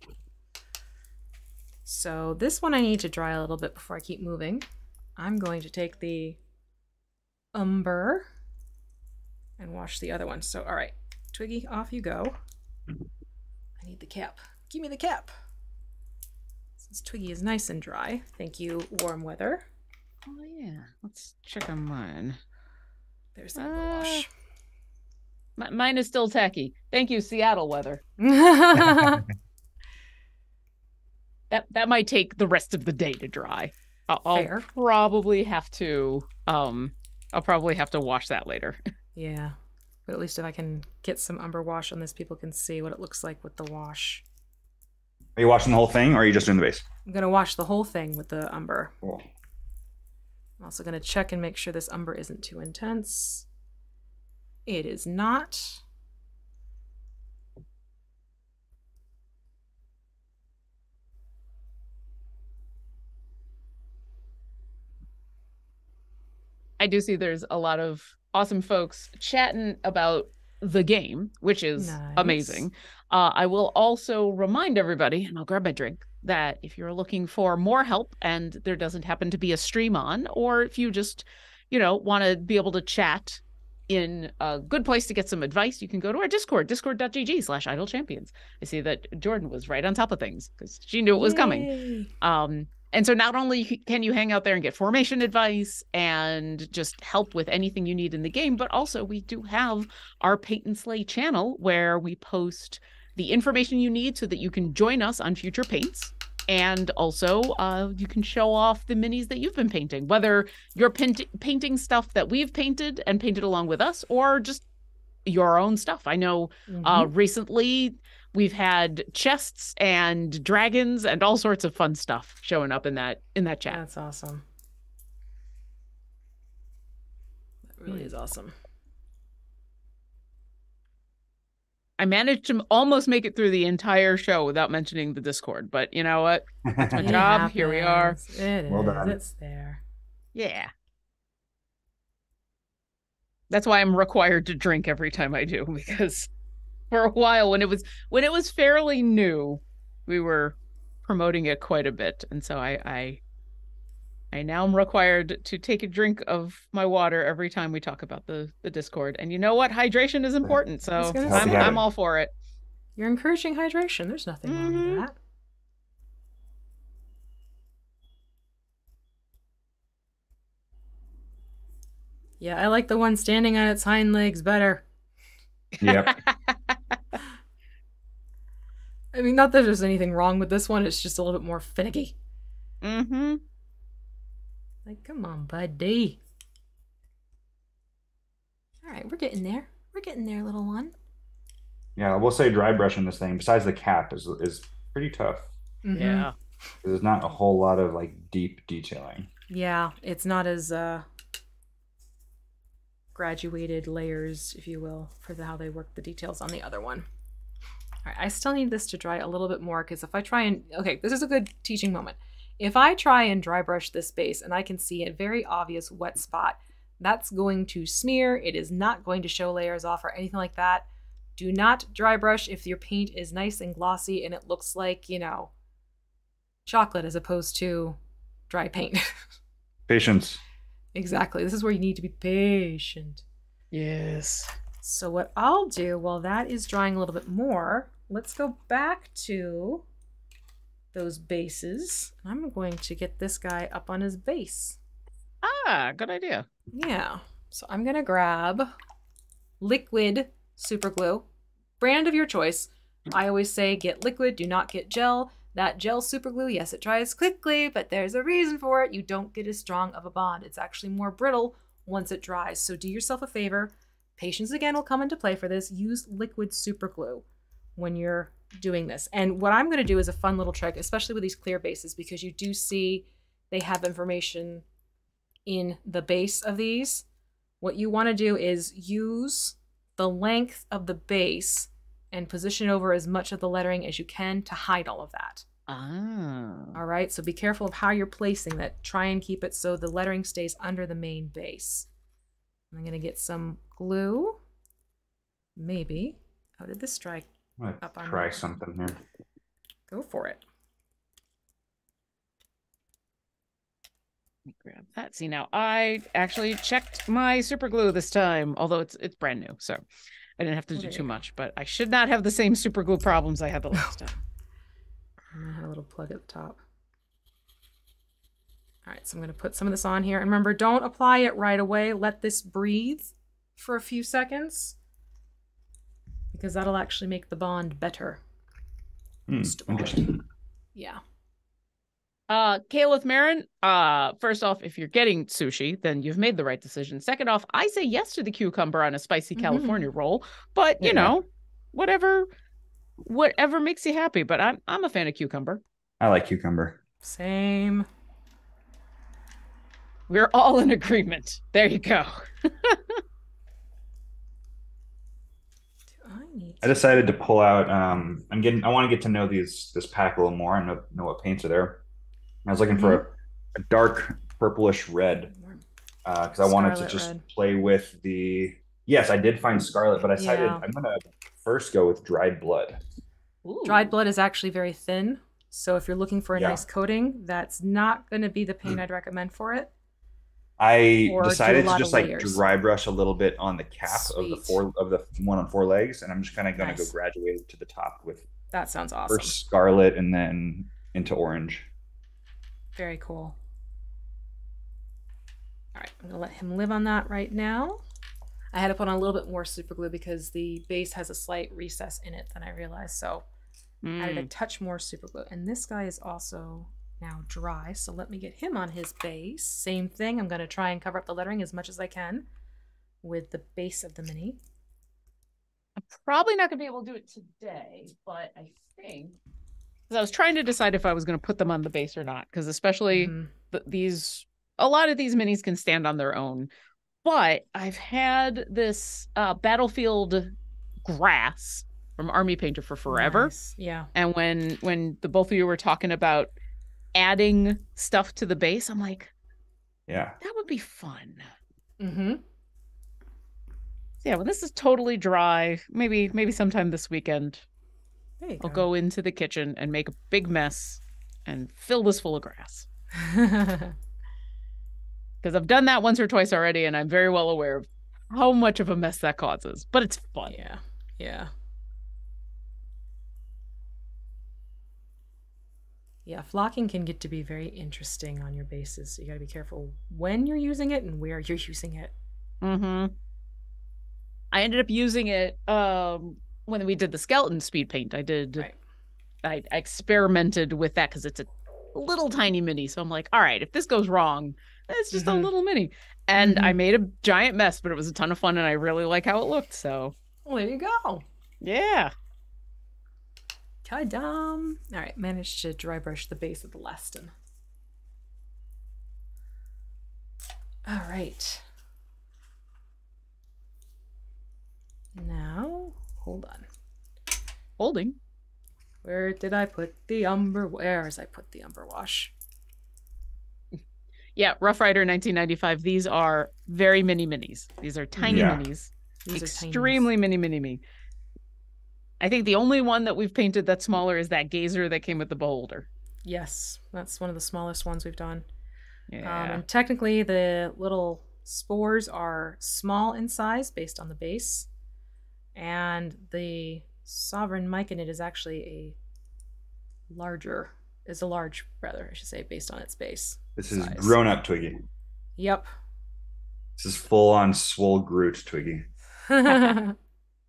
So this one I need to dry a little bit before I keep moving. I'm going to take the umber and wash the other one. So, all right, Twiggy, off you go. I need the cap. Give me the cap. Since Twiggy is nice and dry. Thank you, warm weather. Oh, yeah. Let's check on mine. There's the wash. Mine is still tacky. Thank you, Seattle weather. That might take the rest of the day to dry. I'll probably have to wash that later. Yeah. But at least if I can get some umber wash on this, people can see what it looks like with the wash. Are you washing the whole thing, or are you just doing the base? I'm going to wash the whole thing with the umber. Cool. I'm also going to check and make sure this umber isn't too intense. It is not. I do see there's a lot of awesome folks chatting about the game, which is amazing. I will also remind everybody, and I'll grab my drink, that if you're looking for more help and there doesn't happen to be a stream on, or if you just, you know, want to be able to chat in a good place to get some advice, you can go to our Discord, discord.gg/idlechampions. I see that Jordan was right on top of things because she knew it was coming. And so not only can you hang out there and get formation advice and just help with anything you need in the game, but also we do have our Paint and Slay channel where we post the information you need so that you can join us on future paints. And also you can show off the minis that you've been painting, whether you're painting stuff that we've painted and painted along with us, or just your own stuff. I know recently we've had chests and dragons and all sorts of fun stuff showing up in that chat. That's awesome. That really is awesome. I managed to almost make it through the entire show without mentioning the Discord, but you know what? That's my job. Happens. Here we are. It Well is. done. It's there. Yeah. That's why I'm required to drink every time I do, because for a while when it was fairly new, we were promoting it quite a bit, and so I now am required to take a drink of my water every time we talk about the Discord. And you know what? Hydration is important, so I'm all for it. You're encouraging hydration. There's nothing wrong with that. Yeah, I like the one standing on its hind legs better. Yep. I mean, not that there's anything wrong with this one. It's just a little bit more finicky. Like, come on, buddy. All right, we're getting there. We're getting there, little one. Yeah, I will say dry brushing this thing, besides the cap, is pretty tough. Yeah. There's not a whole lot of like deep detailing. Yeah, it's not as graduated layers, if you will, for how they work the details on the other one. All right, I still need this to dry a little bit more, because if I try and, okay, this is a good teaching moment. If I try and dry brush this base and I can see a very obvious wet spot, that's going to smear. It is not going to show layers off or anything like that. Do not dry brush if your paint is nice and glossy and it looks like, you know, chocolate as opposed to dry paint. Patience. Exactly. This is where you need to be patient. Yes. So what I'll do while that is drying a little bit more, let's go back to those bases. I'm going to get this guy up on his base. Ah, good idea. Yeah. So I'm going to grab liquid super glue, brand of your choice. I always say get liquid, do not get gel. That gel super glue, yes, it dries quickly, but there's a reason for it. You don't get as strong of a bond. It's actually more brittle once it dries. So do yourself a favor. Patience again will come into play for this. Use liquid super glue when you're doing this. And what I'm going to do is a fun little trick, especially with these clear bases, because you do see they have information in the base of these. What you want to do is use the length of the base and position over as much of the lettering as you can to hide all of that. All right, so be careful of how you're placing that. Try and keep it so the lettering stays under the main base. I'm going to get some glue. Maybe. How did this dry up on Try something here. Go for it. Let me grab that. See, now I actually checked my super glue this time, although it's brand new, so I didn't have to do too much, but I should not have the same super glue problems I had the last time. I have a little plug at the top. All right, so I'm going to put some of this on here. And remember, don't apply it right away. Let this breathe for a few seconds, because that'll actually make the bond better. Interesting. Yeah. Caliph Marin, first off, if you're getting sushi, then you've made the right decision. Second off, I say yes to the cucumber on a spicy California roll, but you know, whatever makes you happy. But I'm a fan of cucumber. I like cucumber. Same. We're all in agreement. There you go. I decided to pull out. I want to get to know this pack a little more and know what paints are there. I was looking for a dark purplish red because I wanted to just play with the. Yes, I did find scarlet, but I decided I'm gonna first go with dried blood. Ooh. Dried blood is actually very thin, so if you're looking for a nice coating, that's not going to be the paint I'd recommend for it. I Or do a decided to lot just of like layers? dry brush a little bit on the cap Sweet. of the one on 4 legs, and I'm just kind of gonna go Nice. graduate to the top with That sounds awesome. first scarlet and then into orange. Very cool. All right, I'm gonna let him live on that right now. I had to put on a little bit more super glue because the base has a slight recess in it than I realized. So I added a touch more super glue. And this guy is also now dry. So let me get him on his base. Same thing. I'm gonna try and cover up the lettering as much as I can with the base of the mini. I'm probably not going to be able to do it today, but I think because I was trying to decide if I was going to put them on the base or not, because especially a lot of these minis can stand on their own. But I've had this battlefield grass from Army Painter for forever. Nice. Yeah. And when the both of you were talking about adding stuff to the base, I'm like, yeah, that would be fun. Mm-hmm. Yeah, when this is totally dry, maybe sometime this weekend, I'll go into the kitchen and make a big mess and fill this full of grass. Because I've done that once or twice already, and I'm very well aware of how much of a mess that causes. But it's fun. Yeah. Yeah. Yeah, flocking can get to be very interesting on your bases. So you got to be careful when you're using it and where you're using it. Mm-hmm. I ended up using it when we did the skeleton speed paint. I experimented with that because it's a little tiny mini. So I'm like, all right, if this goes wrong, it's just a little mini. And I made a giant mess, but it was a ton of fun, and I really like how it looked. So well, there you go. Yeah. Ta-dam. All right, managed to dry brush the base of the Laston. All right. Now, hold on. Holding. Where did I put the umber? Where's I put the umber wash? Yeah, Rough Rider 1995. These are very mini minis. These are tiny minis. These extremely mini. I think the only one that we've painted that's smaller is that gazer that came with the beholder. Yes, that's one of the smallest ones we've done. Yeah. And technically, the little spores are small in size based on the base. And the sovereign myconid is actually a large, I should say, based on its base. This is grown up Twiggy. Yep. This is full on swole Groot Twiggy. Look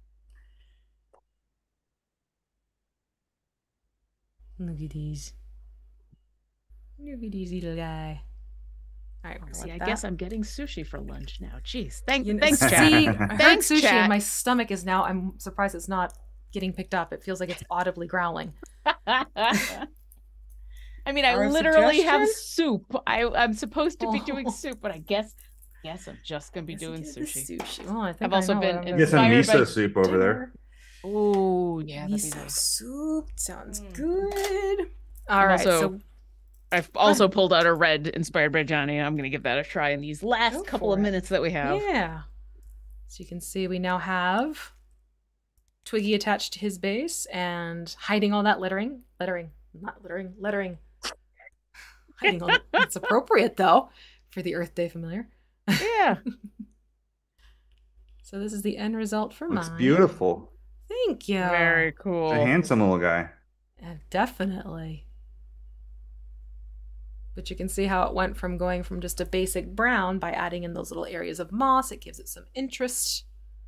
at these. Look at these little guy. All right, see, I guess I'm getting sushi for lunch now. Jeez, thanks, Chat. See, I heard thanks, sushi, chat. and my stomach is now. I'm surprised it's not getting picked up. It feels like it's audibly growling. I mean, I literally have soup. I'm supposed to be doing soup, but I guess I'm just gonna be doing sushi. Well, I think I've also been get some miso soup over there. Oh yeah, miso nice. Soup sounds good. All right, so I've also pulled out a red inspired by Johnny. I'm gonna give that a try in these last couple of minutes that we have. Yeah. So you can see we now have Twiggy attached to his base and hiding all that lettering. Hiding all it's appropriate though for the Earth Day familiar. Yeah. So this is the end result for mine. It's beautiful. Thank you. Very cool. It's a handsome little guy. Definitely. But you can see how it went from going from just a basic brown by adding in those little areas of moss. It gives it some interest.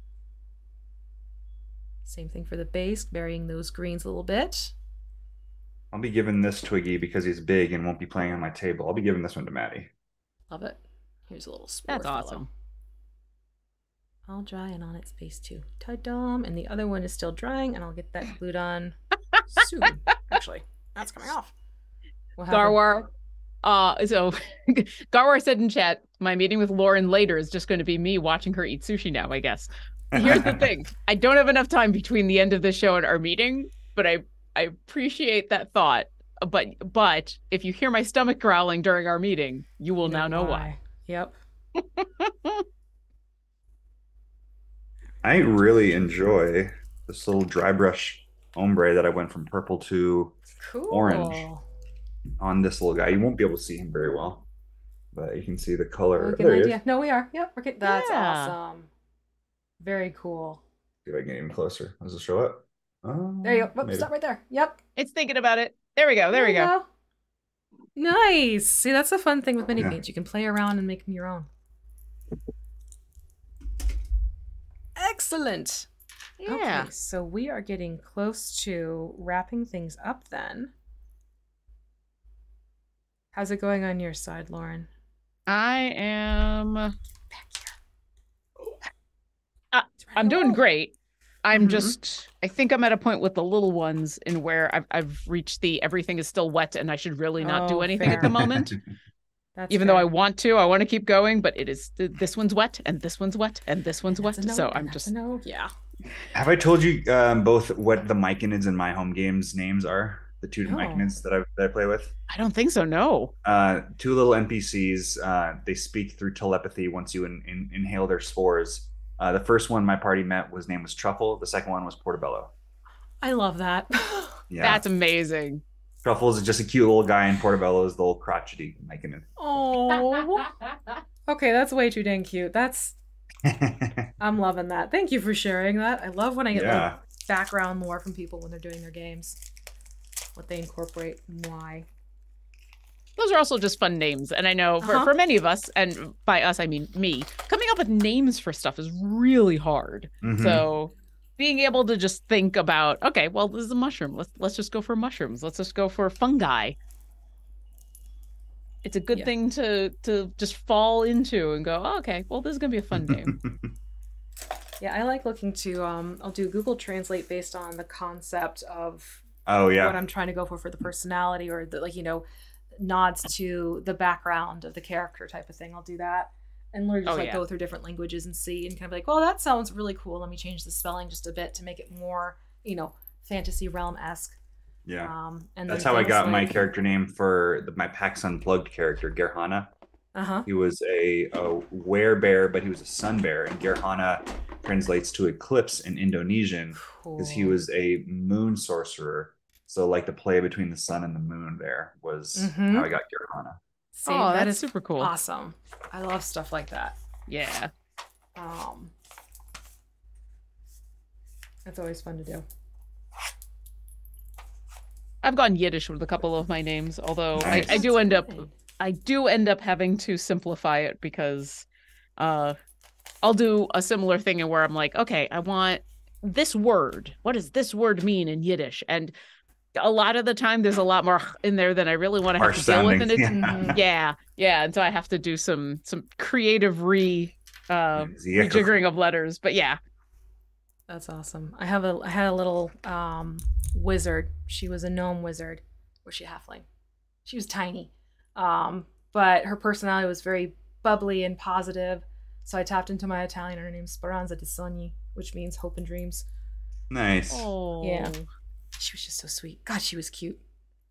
Same thing for the base, varying those greens a little bit. I'll be giving this Twiggy because he's big and won't be playing on my table. I'll be giving this one to Maddie. Love it. Here's a little spore. That's awesome. All dry and on its base too. Ta-dam! And the other one is still drying, and I'll get that glued on soon. Actually, that's coming off. Garwar. So Garwar said in chat, my meeting with Lauren later is just going to be me watching her eat sushi now, I guess. Here's the thing. I don't have enough time between the end of the show and our meeting, but I appreciate that thought. But if you hear my stomach growling during our meeting, you will now know why. Yep. I really enjoy this little dry brush ombre that I went from purple to orange on this little guy. You won't be able to see him very well. but you can see the color. Get There an he idea. is. No, we are. Yep, we're getting. That's Yeah. awesome. Very cool. See if I can get even closer. Does it show up? There you go. Whoop, Maybe. stop right there. Yep. It's thinking about it. There we go. There we go. Nice. See, that's the fun thing with mini Yeah. paints. You can play around and make them your own. Excellent. Yeah. Okay, so we are getting close to wrapping things up then. How's it going on your side, Lauren? I am. Back here. I'm doing great. I'm Mhm. just. I think I'm at a point with the little ones in where I've reached the everything is still wet and I should really not do Oh, anything at the fair. moment. That's Even though I fair. want to keep going, but it is this one's wet and this one's wet and this one's wet. That's a no, So and I'm that's just. a no. Yeah. Have I told you both what the Myconids in my home games names are? The two No. Myconids that I play with? I don't think so. No. Two little NPCs. They speak through telepathy once you inhale their spores. The first one my party met was name was Truffle. The second one was Portobello. I love that. Yeah. That's amazing. Truffle is just a cute little guy, and Portobello is the little crotchety Myconid. Oh. Okay, that's way too dang cute. I'm loving that. Thank you for sharing that. I love when I get Yeah. like background lore from people when they're doing their games. What they incorporate and why. Those are also just fun names. And I know for many of us, and by us, I mean me, coming up with names for stuff is really hard. Mhm. So being able to just think about, okay, well, this is a mushroom. Let's just go for mushrooms. Let's just go for fungi. It's a good thing to just fall into and go, oh, okay, well, this is going to be a fun name. Yeah, I like looking to, I'll do Google Translate based on the concept of Oh yeah. what I'm trying to go for the personality or the, like, you know, nods to the background of the character type of thing. I'll do that and literally just go through different languages and see and kind of be like, well, that sounds really cool. Let me change the spelling just a bit to make it more, you know, fantasy realm-esque. Yeah. And that's how I got my character name for my PAX Unplugged character, Gerhana. He was a werebear, but he was a sun bear, and Gerhana translates to eclipse in Indonesian because he was a moon sorcerer. So like the play between the sun and the moon there was how I got Gerhana. See, oh, that that's is super cool. Awesome. I love stuff like that. Yeah. That's always fun to do. I've gone Yiddish with a couple of my names, although Nice. I do end up having to simplify it because I'll do a similar thing where I'm like, okay, I want this word. What does this word mean in Yiddish? And a lot of the time there's a lot more in there than I really want to have to deal with. And it's yeah. And so I have to do some creative rejiggering of letters. But yeah. That's awesome. I had a little wizard. She was a gnome wizard. Was she halfling? She was tiny. But her personality was very bubbly and positive. So I tapped into my Italian. Her name's Speranza di Sogni, which means hope and dreams. Nice. Oh. Yeah. She was just so sweet. God, she was cute.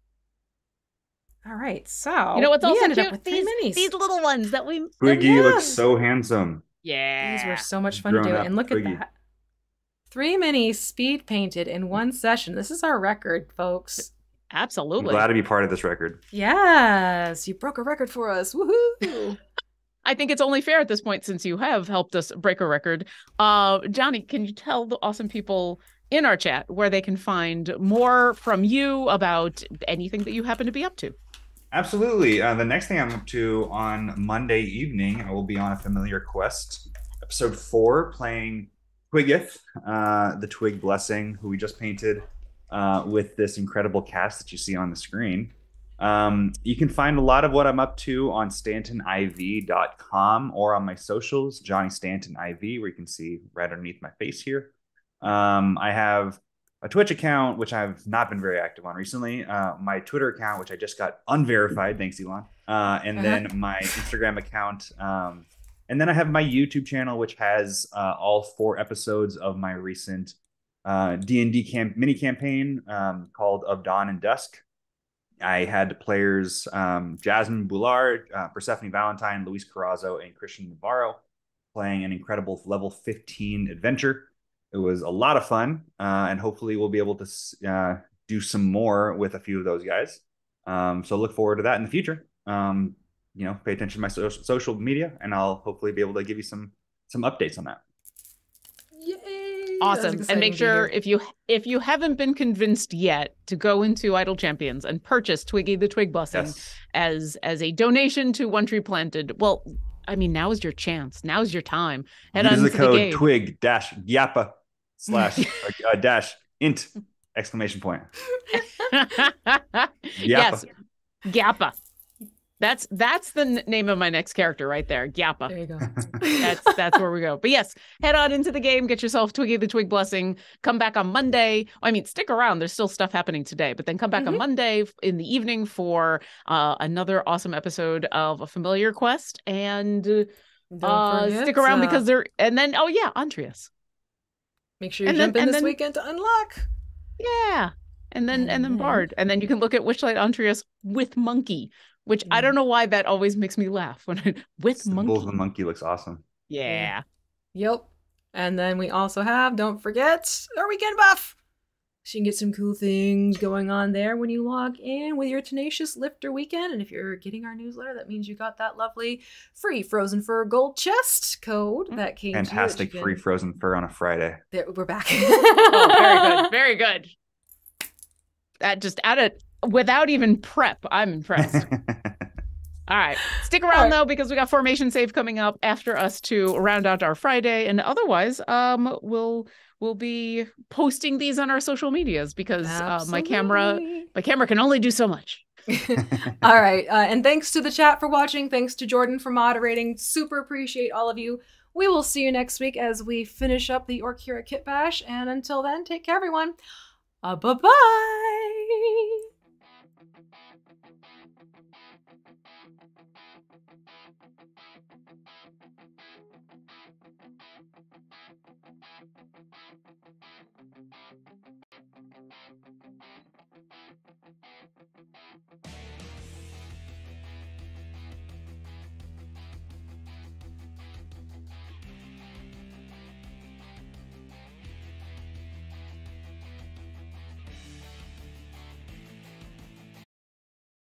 All right, so you know what's also ended cute? up with three minis. These little ones that we Twiggy looks so handsome. Yeah. These were so much fun to do. And look Twiggy. at that. 3 minis speed painted in one session. This is our record, folks. I'm Absolutely. glad to be part of this record. Yes, you broke a record for us. Woohoo! I think it's only fair at this point since you have helped us break a record. Johnny, can you tell the awesome people in our chat where they can find more from you about anything that you happen to be up to? Absolutely. The next thing I'm up to on Monday evening, I will be on a familiar quest, episode 4, playing Twiggy the Twig Blessing, who we just painted with this incredible cast that you see on the screen. You can find a lot of what I'm up to on stantoniv.com or on my socials, Johnny Stanton IV, where you can see right underneath my face here. I have a Twitch account, which I've not been very active on recently, my Twitter account, which I just got unverified, thanks Elon, and then my Instagram account, and then I have my YouTube channel, which has all 4 episodes of my recent D&D mini campaign called Of Dawn and Dusk. I had players Jasmine Boulard, Persephone Valentine, Luis Carrazzo, and Christian Navarro playing an incredible level 15 adventure. It was a lot of fun, and hopefully we'll be able to do some more with a few of those guys. So look forward to that in the future. pay attention to my social media, and I'll hopefully be able to give you some updates on that. Yay! Awesome. And make sure if you haven't been convinced yet to go into Idle Champions and purchase Twiggy the Twig Blessing as a donation to One Tree Planted. Well, I mean, now is your chance. Now is your time. Head Use on the to code the game. twig-yappa/ dash int exclamation point. Yes. Yappa. That's the name of my next character right there. Yappa. There you go. That's where we go. But yes, head on into the game, get yourself Twiggy the Twig Blessing. Come back on Monday. I mean, stick around. There's still stuff happening today, but then come back on Monday in the evening for another awesome episode of A Familiar Quest. And stick around because Andreas. Make sure you jump in this weekend to unlock. Yeah. And then Bard. And then you can look at Witchlight Andreas with Monkey. Which I don't know why that always makes me laugh when with Monkey. The monkey looks awesome. Yeah. Yep. And then we also have, don't forget, our weekend buff. So you can get some cool things going on there when you log in with your Tenacious Lifter weekend. And if you're getting our newsletter, that means you got that lovely free Frozen Fur Gold Chest code that came. Fantastic free Frozen Fur on a Friday. There, we're back. Oh, very good. Very good. That just added. Without even prep, I'm impressed. All right. Stick around, though, because we got Formation Save coming up after us to round out our Friday. And otherwise, we'll be posting these on our social medias because my camera can only do so much. All right. And thanks to the chat for watching. Thanks to Jordan for moderating. Super appreciate all of you. We will see you next week as we finish up the Orkira Kit Bash. And until then, take care, everyone. Bye-bye.